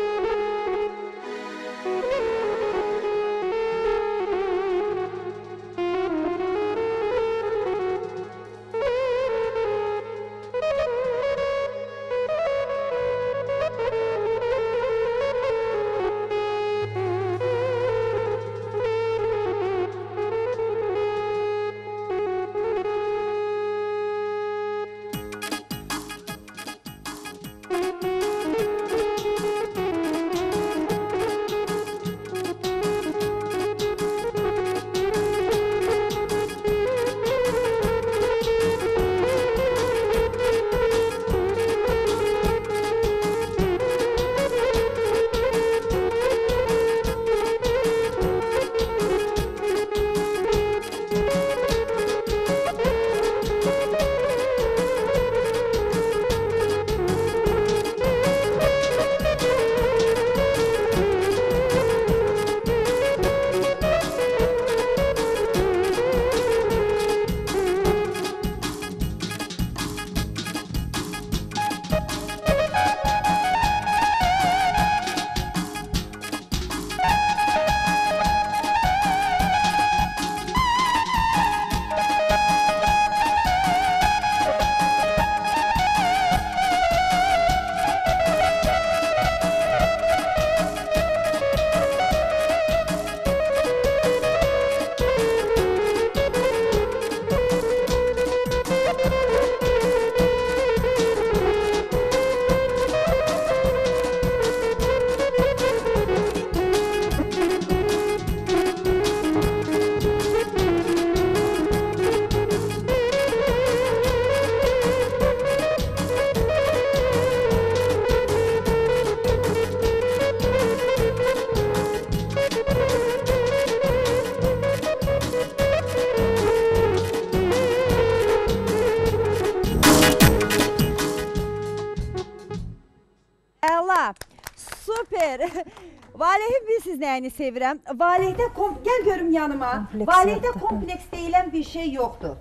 Super. Valehi bilsiz nəyini sevirəm. Valehdə gəl görüm yanıma. Valehdə kompleks deyilən bir şey yoxdur.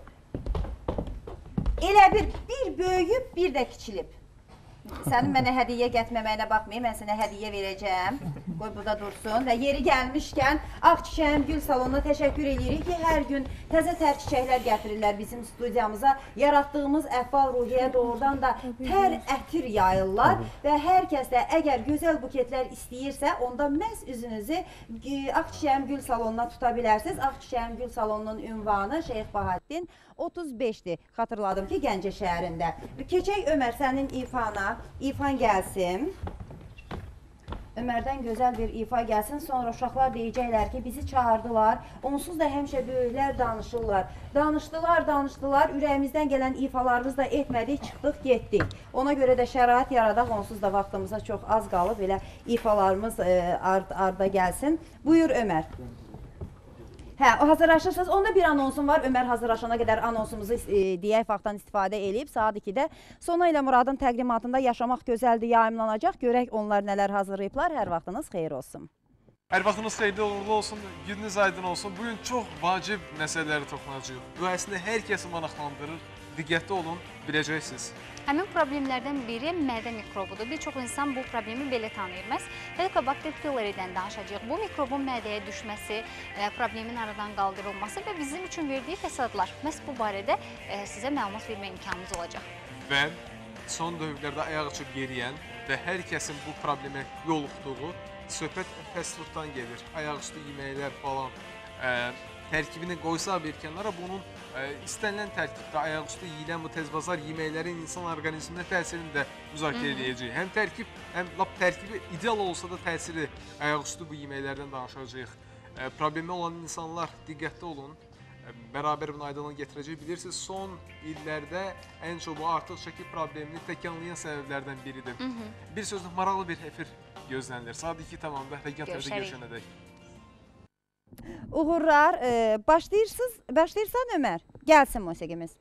Elə bir böyüyüb, bir də kiçilib. Sənin mənə hədiyyə getməməyinə baxmayın, mən sənə hədiyyə verəcəm. Qoy burada dursun və yeri gəlmişkən Ağçiçəyin Gül Salonuna təşəkkür edirik ki, hər gün təzə-tər çiçəklər gətirirlər bizim studiyamıza. Yaratdığımız əhval-ruhiyyə doğrudan da tər ətir yayırlar və hər kəs də əgər gözəl buketlər istəyirsə, onda məhz üzünüzü Ağçiçəyin Gül Salonuna tuta bilərsiniz. Ağçiçəyin Gül Salonunun ünvanı Şeyx Bahəddin 35-dir. Xatırladım ki, Gəncə şəhərində. Keçək Ömər sənin ifana. İfan gəlsin. Ömərdən gözəl bir ifa gəlsin. Sonra uşaqlar deyəcəklər ki, bizi çağırdılar. Onsuz da həmişə böyüklər danışırlar. Danışdılar. Ürəyimizdən gələn ifalarımız da etmədik, çıxdıq, getdik. Ona görə də şərait yaradaq. Onsuz da vaxtımıza çox az qalıb. Elə ifalarımız arda gəlsin. Buyur Ömər. Hə, hazırlaşırsınız. Onda bir anonsum var. Ömər hazırlaşana qədər anonsumuzu deyək vaxtdan istifadə edib. Saat 2-də Sona ilə Muradın təqdimatında Yaşamaq Gözəldir yayımlanacaq. Görək onlar nələr hazırlayıblar. Hər vaxtınız xeyir olsun. Hər vaxtınız xeyirli uğurlu olsun, gününüz aydın olsun. Bugün çox vacib məsələləri toxunacağıq. Bu əslində hər kəsi maraqlandırır. diqqətli olun, biləcəksiniz. Həmin problemlərdən biri mədə mikrobudur. Bir çox insan bu problemi belə tanıyır. Məhz Helicobacter pyloridən danışacağıq. Bu mikrobun mədəyə düşməsi, problemin aradan qaldırılması və bizim üçün verdiyi fəsadlar. Məhz bu barədə sizə məlumat vermə imkanımız olacaq. Və son dövrlərdə ayaq açıb yeriyən və hər kəsin bu problemə yoluxduğu söhbət fast fooddan gedir. Ayaqüstü yeməklər falan tərkibini qoysa bir kənara, bunun istənilən tərkibdə ayaqüstü yeyilən bu tezbazar yeməklərin insan orqanizminə təsirini də müzakirə edəcəyik. Həm tərkib, həm lap tərkibi ideal olsa da təsiri ayaqüstü bu yeməklərdən danışacağıq. Problemi olan insanlar diqqətli olun. Bərabər bunu aydınlığa gətirəcək. Bilirsiniz, son illərdə ən çox bu artıq şəkil problemini təkanlayan səbəblərdən biridir. Bir sözlə maraqlı bir efir gözlənilir. Saat 2 tamamda Təkan TV-də görüşənədək. Uğurlar. Başlayırsan Ömər. Gəlsin musiqimiz.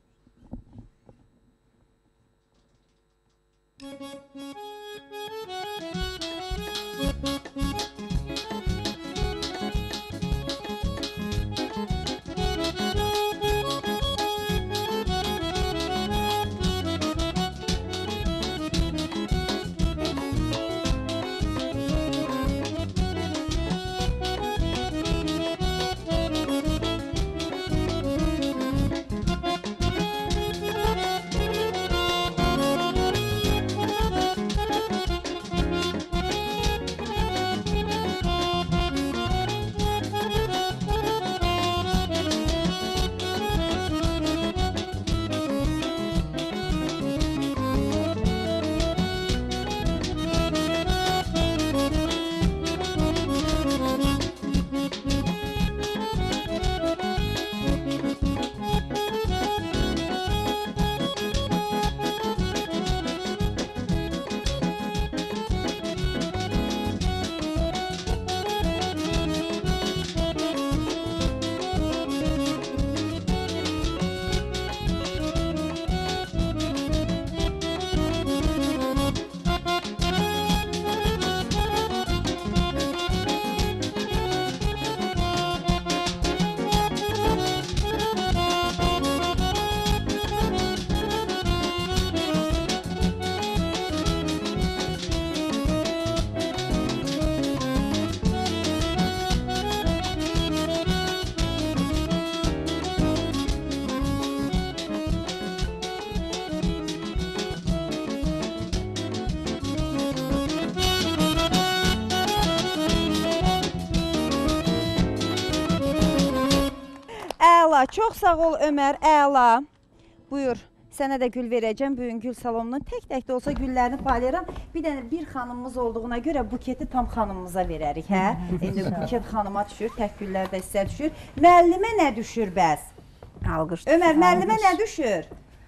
Əla, çox sağ ol Ömər, əla. Buyur, sənə də gül verəcəm. Bugün gül salonunun tək-tək də olsa güllərini paylayıram. Bir dənə bir xanımımız olduğuna görə buketi tam xanımımıza verərik, hə? İndi buket xanıma düşür, tək güllər də sizə düşür. Müəllimə nə düşür bəs? Alqış. Ömər, müəllimə nə düşür?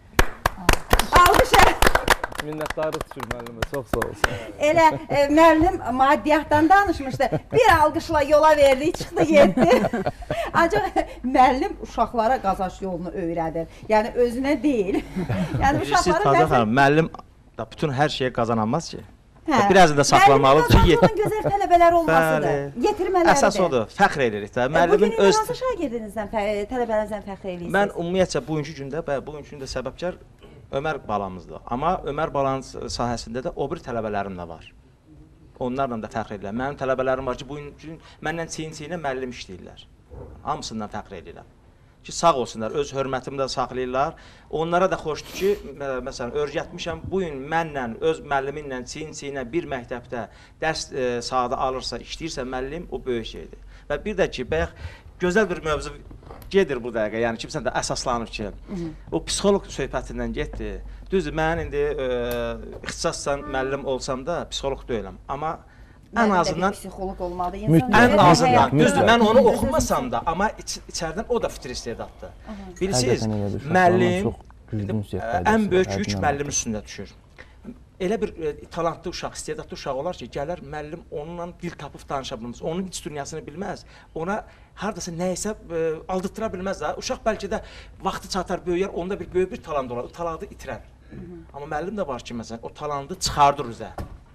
Alqış. Minnətdarlıq düşür müəllimə, çox sağ olsun. Elə müəllim maddiyyatdan danışmışdı. Bir alqışla yola verdi, çıxdı, getdi. Ancaq müəllim uşaqlara qazanc yolunu öyrədir. Yəni özünə deyil. Yəni uşaqlara müəllim bütün hər şeyə qazanamaz ki. Biraz da saxlamalı ki, müəllimin gözəl tələbələri olmasıdır. Yetirmələridir. Əsas odur, fəxr edirik də. Müəllimin öz hansı şagirdinizdən, tələbələrinizdən fəxr edirsiniz? Mən ümumiyyətcə bugünkü gündə səbəbkar Ömər balamızdır. Amma Ömər balanın sahəsində də o bir tələbələrim də var. Onlarla da fəxr edirəm. Mənim tələbələrim var ki, bugün məndən çiyin-çiyinə müəllim işləyirlər. Hamısından fəxr edirəm. Ki, sağ olsunlar, öz hörmətimi də saxlayırlar. Onlara da xoşdur ki, məsələn, öyrətmişəm, bugün mənlə, öz müəlliminlə çiyin-çiyinə bir məktəbdə dərs saatı alırsa, işləyirsə müəllim, o böyük şeydir. Və bir də ki, bayaq gözəl bir mövzu gedir bu dəqiqə, yəni kimsən də əsaslanır ki, o psixoloq söhbətindən getdi. Düzdür, mən indi ixtisasla müəllim olsam da psixoloq deyiləm, amma ən azından psixoloq olmalı. Ən azından, düzdür, mən onu oxumasam da, amma içərdən o da fitr istedaddır. Bilirsiniz, müəllim ən böyük yük müəllimin üstündə düşür. Elə bir talantlı uşaq, istedadlı uşaq olar ki, gələr müəllim onunla dil tapıb danışa bilməz, onun iç dünyasını bilməz, ona haradasa nəyisə aldıttıra bilməz də. Uşaq bəlkə də vaxtı çatar, böyüyər, onda bir böyük bir talant olar, o talandı itirər. Amma müəllim də var ki, məsələn, o talandı çıxardır üzə.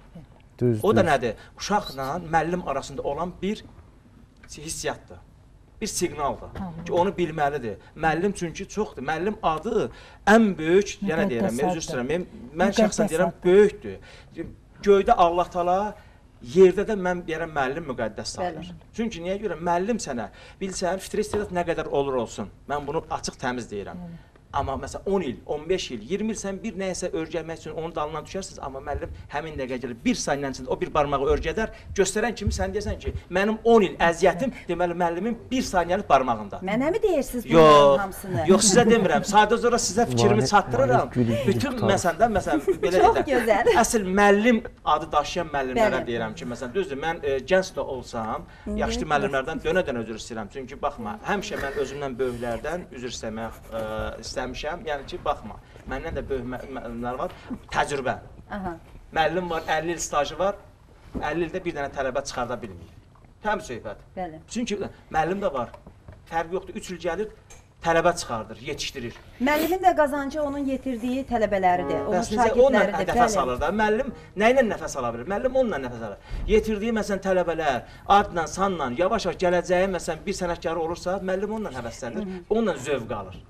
O da nədir? Uşaqla müəllim arasında olan bir hissiyatdır. bir siqnaldır ki onu bilməlidir. Müəllim çünki çoxdur. Müəllim adı ən böyük, yenə deyirəm, üzr istəyirəm, mən şəxsən deyirəm, böyükdür. Göydə Allah Taala, yerdə də mən deyirəm müəllim müqəddəs sayılır. Çünki niyə görə müəllim sənə bilsən fitri istedad nə qədər olur olsun. Mən bunu açıq təmiz deyirəm. Amma məsələn 10 il, 15 il, 20 il sən bir nəyəsə örgəlmək üçün onun dalından düşərsiniz, amma müəllim həmin dəqiqə gəlib bir saniyənin içində o bir barmağı örgədər, göstərən kimi sən deyirsən ki, mənim 10 il əziyyətim deməli müəllimin bir saniyəlik barmağında. Mənə mi deyirsiniz bunların hamısını? Yox, sizə demirəm. Sadəcə olaraq sizə fikrimi çatdırıram. Bütün məsələn belə çox gözəl. Əsl müəllim adı daşıyan müəllimlərə deyirəm ki, məsələn düzdür, mən gənc də olsam, yaşlı müəllimlərdən dönə-dönə üzr istəyirəm. Çünki baxma, həmişə mən özümdən böyüklərdən üzr istəmək istəmişəm. Yəni ki, baxma, məndən də böyük müəllimlər var, təcrübə. Müəllim var, 50 il stajı var, 50 ildə bir dənə tələbə çıxarda bilməyir. Təmiz söhbət. Çünki müəllim də var, fərqi yoxdur, 3 il gəlir, tələbə çıxardır, yetişdirir. Müəllimin də qazancı onun yetirdiyi tələbələridir, onun şagirdləridir. Onunla nəfəs alır da. Müəllim nə ilə nəfəs ala bilir? Müəllim onunla nəfəs alır. Yetirdiyi məsələn tələbələr, adla, sanla, yavaş-yavaş gələcəyi məsələn bir sənətkarı olursa, müəllim onunla həvəslənir, onunla zövq alır.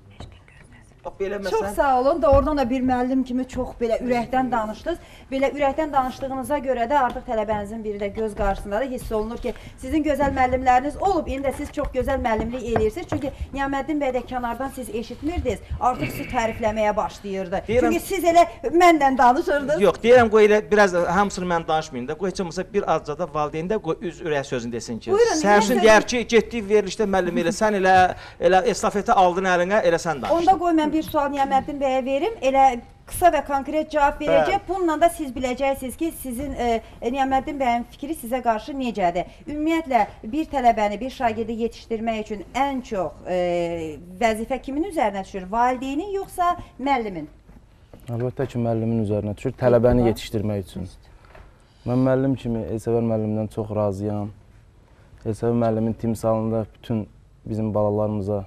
Çox sağ olun. Doğrudan da bir müəllim kimi çox belə ürəkdən danışdınız. Belə ürəkdən danışdığınıza görə də artıq tələbənizin biri də göz qarşısında da hiss olunur ki, sizin gözəl müəllimləriniz olub. İndi də siz çox gözəl müəllimlik eləyirsiniz. Çünki Niyaməddin bəy də kənardan siz eşitmirdiniz. Artıq sizi tərifləməyə başlayırdı. Çünki siz elə mənlə danışırdınız. Yox, deyirəm qoy elə biraz hamısını mən danışmayım da. Qoy heç olmasa bir azca da valideyn də qoy üz ürək sözünü desin ki. Sərsin deyər ki, getdik verilişdə müəllim elə sən elə estafeti aldın əlinə, elə sən danış. Onda qoy mən bir sual Niyaməddin bəyə verim. Elə qısa və konkret cavab verəcək. Bununla da siz biləcəksiniz ki, sizin Niyaməddin bəyin fikri sizə qarşı necədir? Ümumiyyətlə, bir tələbəni, bir şagirdi yetişdirmək üçün ən çox vəzifə kimin üzərinə düşür? Valideynin yoxsa müəllimin? Əlbəttə ki, müəllimin üzərinə düşür, tələbəni yetişdirmək üçün. Mən müəllim kimi Elsəvər müəllimdən çox razıyam. Elsəvər müəllimin timsalında bütün bizim balalarımıza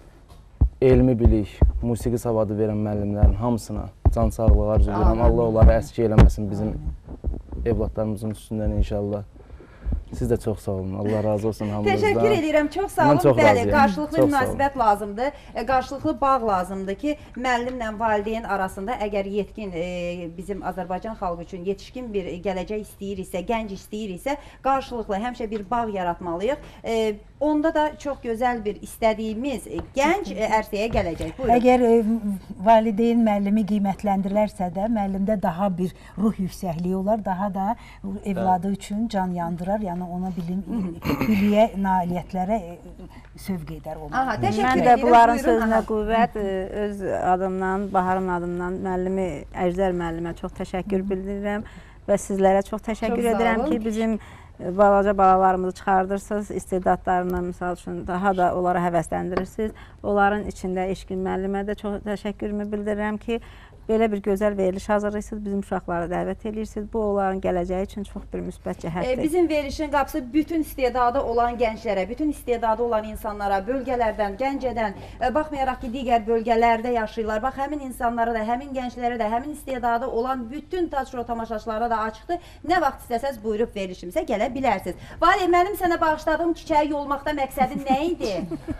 elmi bilik, musiqi savadı verən müəllimlərin hamısına can sağlığı arzu edirəm. Allah onları əski eləməsin bizim evlatlarımızın üstündən inşallah. Siz də çox sağ olun. Allah razı olsun hamınızdan. Təşəkkür edirəm. Çox sağ olun. Bəli, qarşılıqlı münasibət lazımdır. Qarşılıqlı bağ lazımdır ki, müəllimlə valideyn arasında əgər yetkin bizim Azərbaycan xalqı üçün yetişkin bir gələcək istəyiriksə, gənc istəyiriksə, qarşılıqlı həmişə bir bağ yaratmalıyıq. Onda da çox gözəl bir istədiyimiz gənc ərsəyə gələcək. Buyurun. Əgər valideyn müəllimi qiymətləndirlərsə də, müəllimdə daha bir ruh yüksəkliyi olar, daha da evladı üçün can yandırar. Yəni ona biliyə, nailiyyətlərə sövq edər olmalı. Mən də bunların sözünə qüvvət, öz adımdan, Baharın adımdan müəllimi, Əjdər müəllimə çox təşəkkür bildirirəm və sizlərə çox təşəkkür edirəm ki, bizim balaca balalarımızı çıxardırsınız, istedadlarına misal üçün daha da onlara həvəsləndirirsiniz. Onların içində Eşqin müəllimə də çox təşəkkürümü bildirirəm ki, belə bir gözəl veriliş hazırlayırsınız, bizim uşaqlara dəvət edirsiniz. Bu, onların gələcəyi üçün çox bir müsbət cəhətdir. Bizim verilişin qapısı bütün istedadı olan gənclərə, bütün istedadı olan insanlara, bölgələrdən, Gəncədən, baxmayaraq ki, digər bölgələrdə yaşayırlar. Bax, həmin insanlara da, həmin gənclərə də, həmin istedadı olan bütün taç-şou tamaşaçılara da açıqdır. Nə vaxt istəsəz buyurub verilişimizə gələ bilərsiniz. Vali, mənim sənə bağışladığım çiçəyi yolmaqda məqsədin nə idi?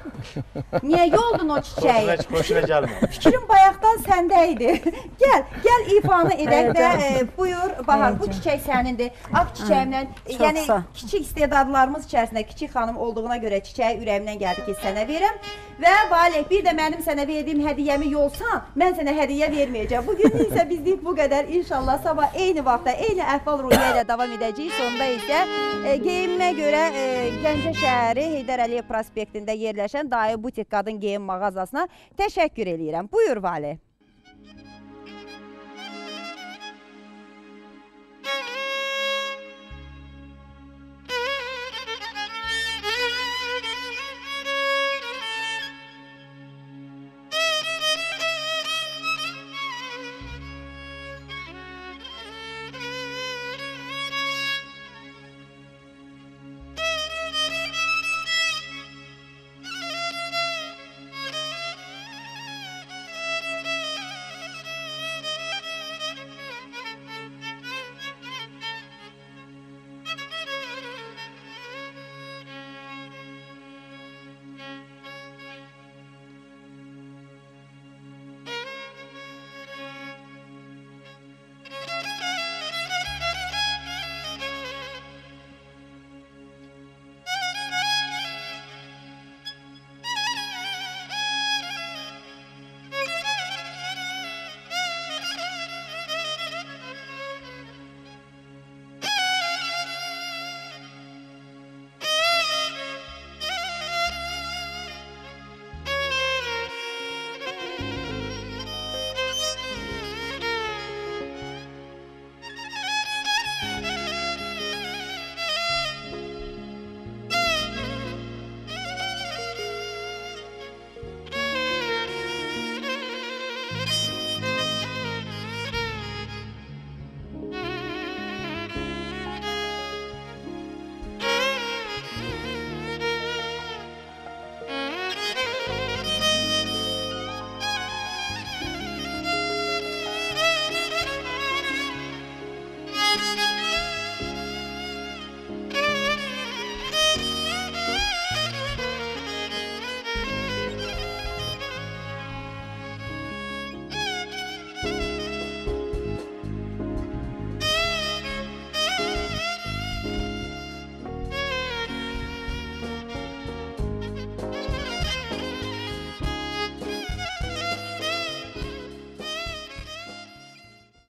Niyə yoldun o çiçəyi? Xoşuna gəlmir. Fikrim bayaqdan səndə idi. Gəl ifanı edək və buyur Bahar, bu çiçək sənindir. Ağ çiçəyimlə, yəni kiçik istedadlarımız içərisində kiçik xanım olduğuna görə çiçəyi ürəyimdən gəldi ki, sənə verim. Və Valeh, bir də mənim sənə verdiyim hədiyyəmi yolsan, mən sənə hədiyyə verməyəcəm. Bugün isə bizlik bu qədər. İnşallah sabah eyni vaxtda, eyni əhval-ruhiyyə ilə davam edəcəyik. Sonunda isə geyimimə görə Gəncə şəhəri Heydər Əliyev prospektində yerləşən Dayə Butik qadın geyim mağazasına təşəkkür eləyirəm. Buyur Valeh.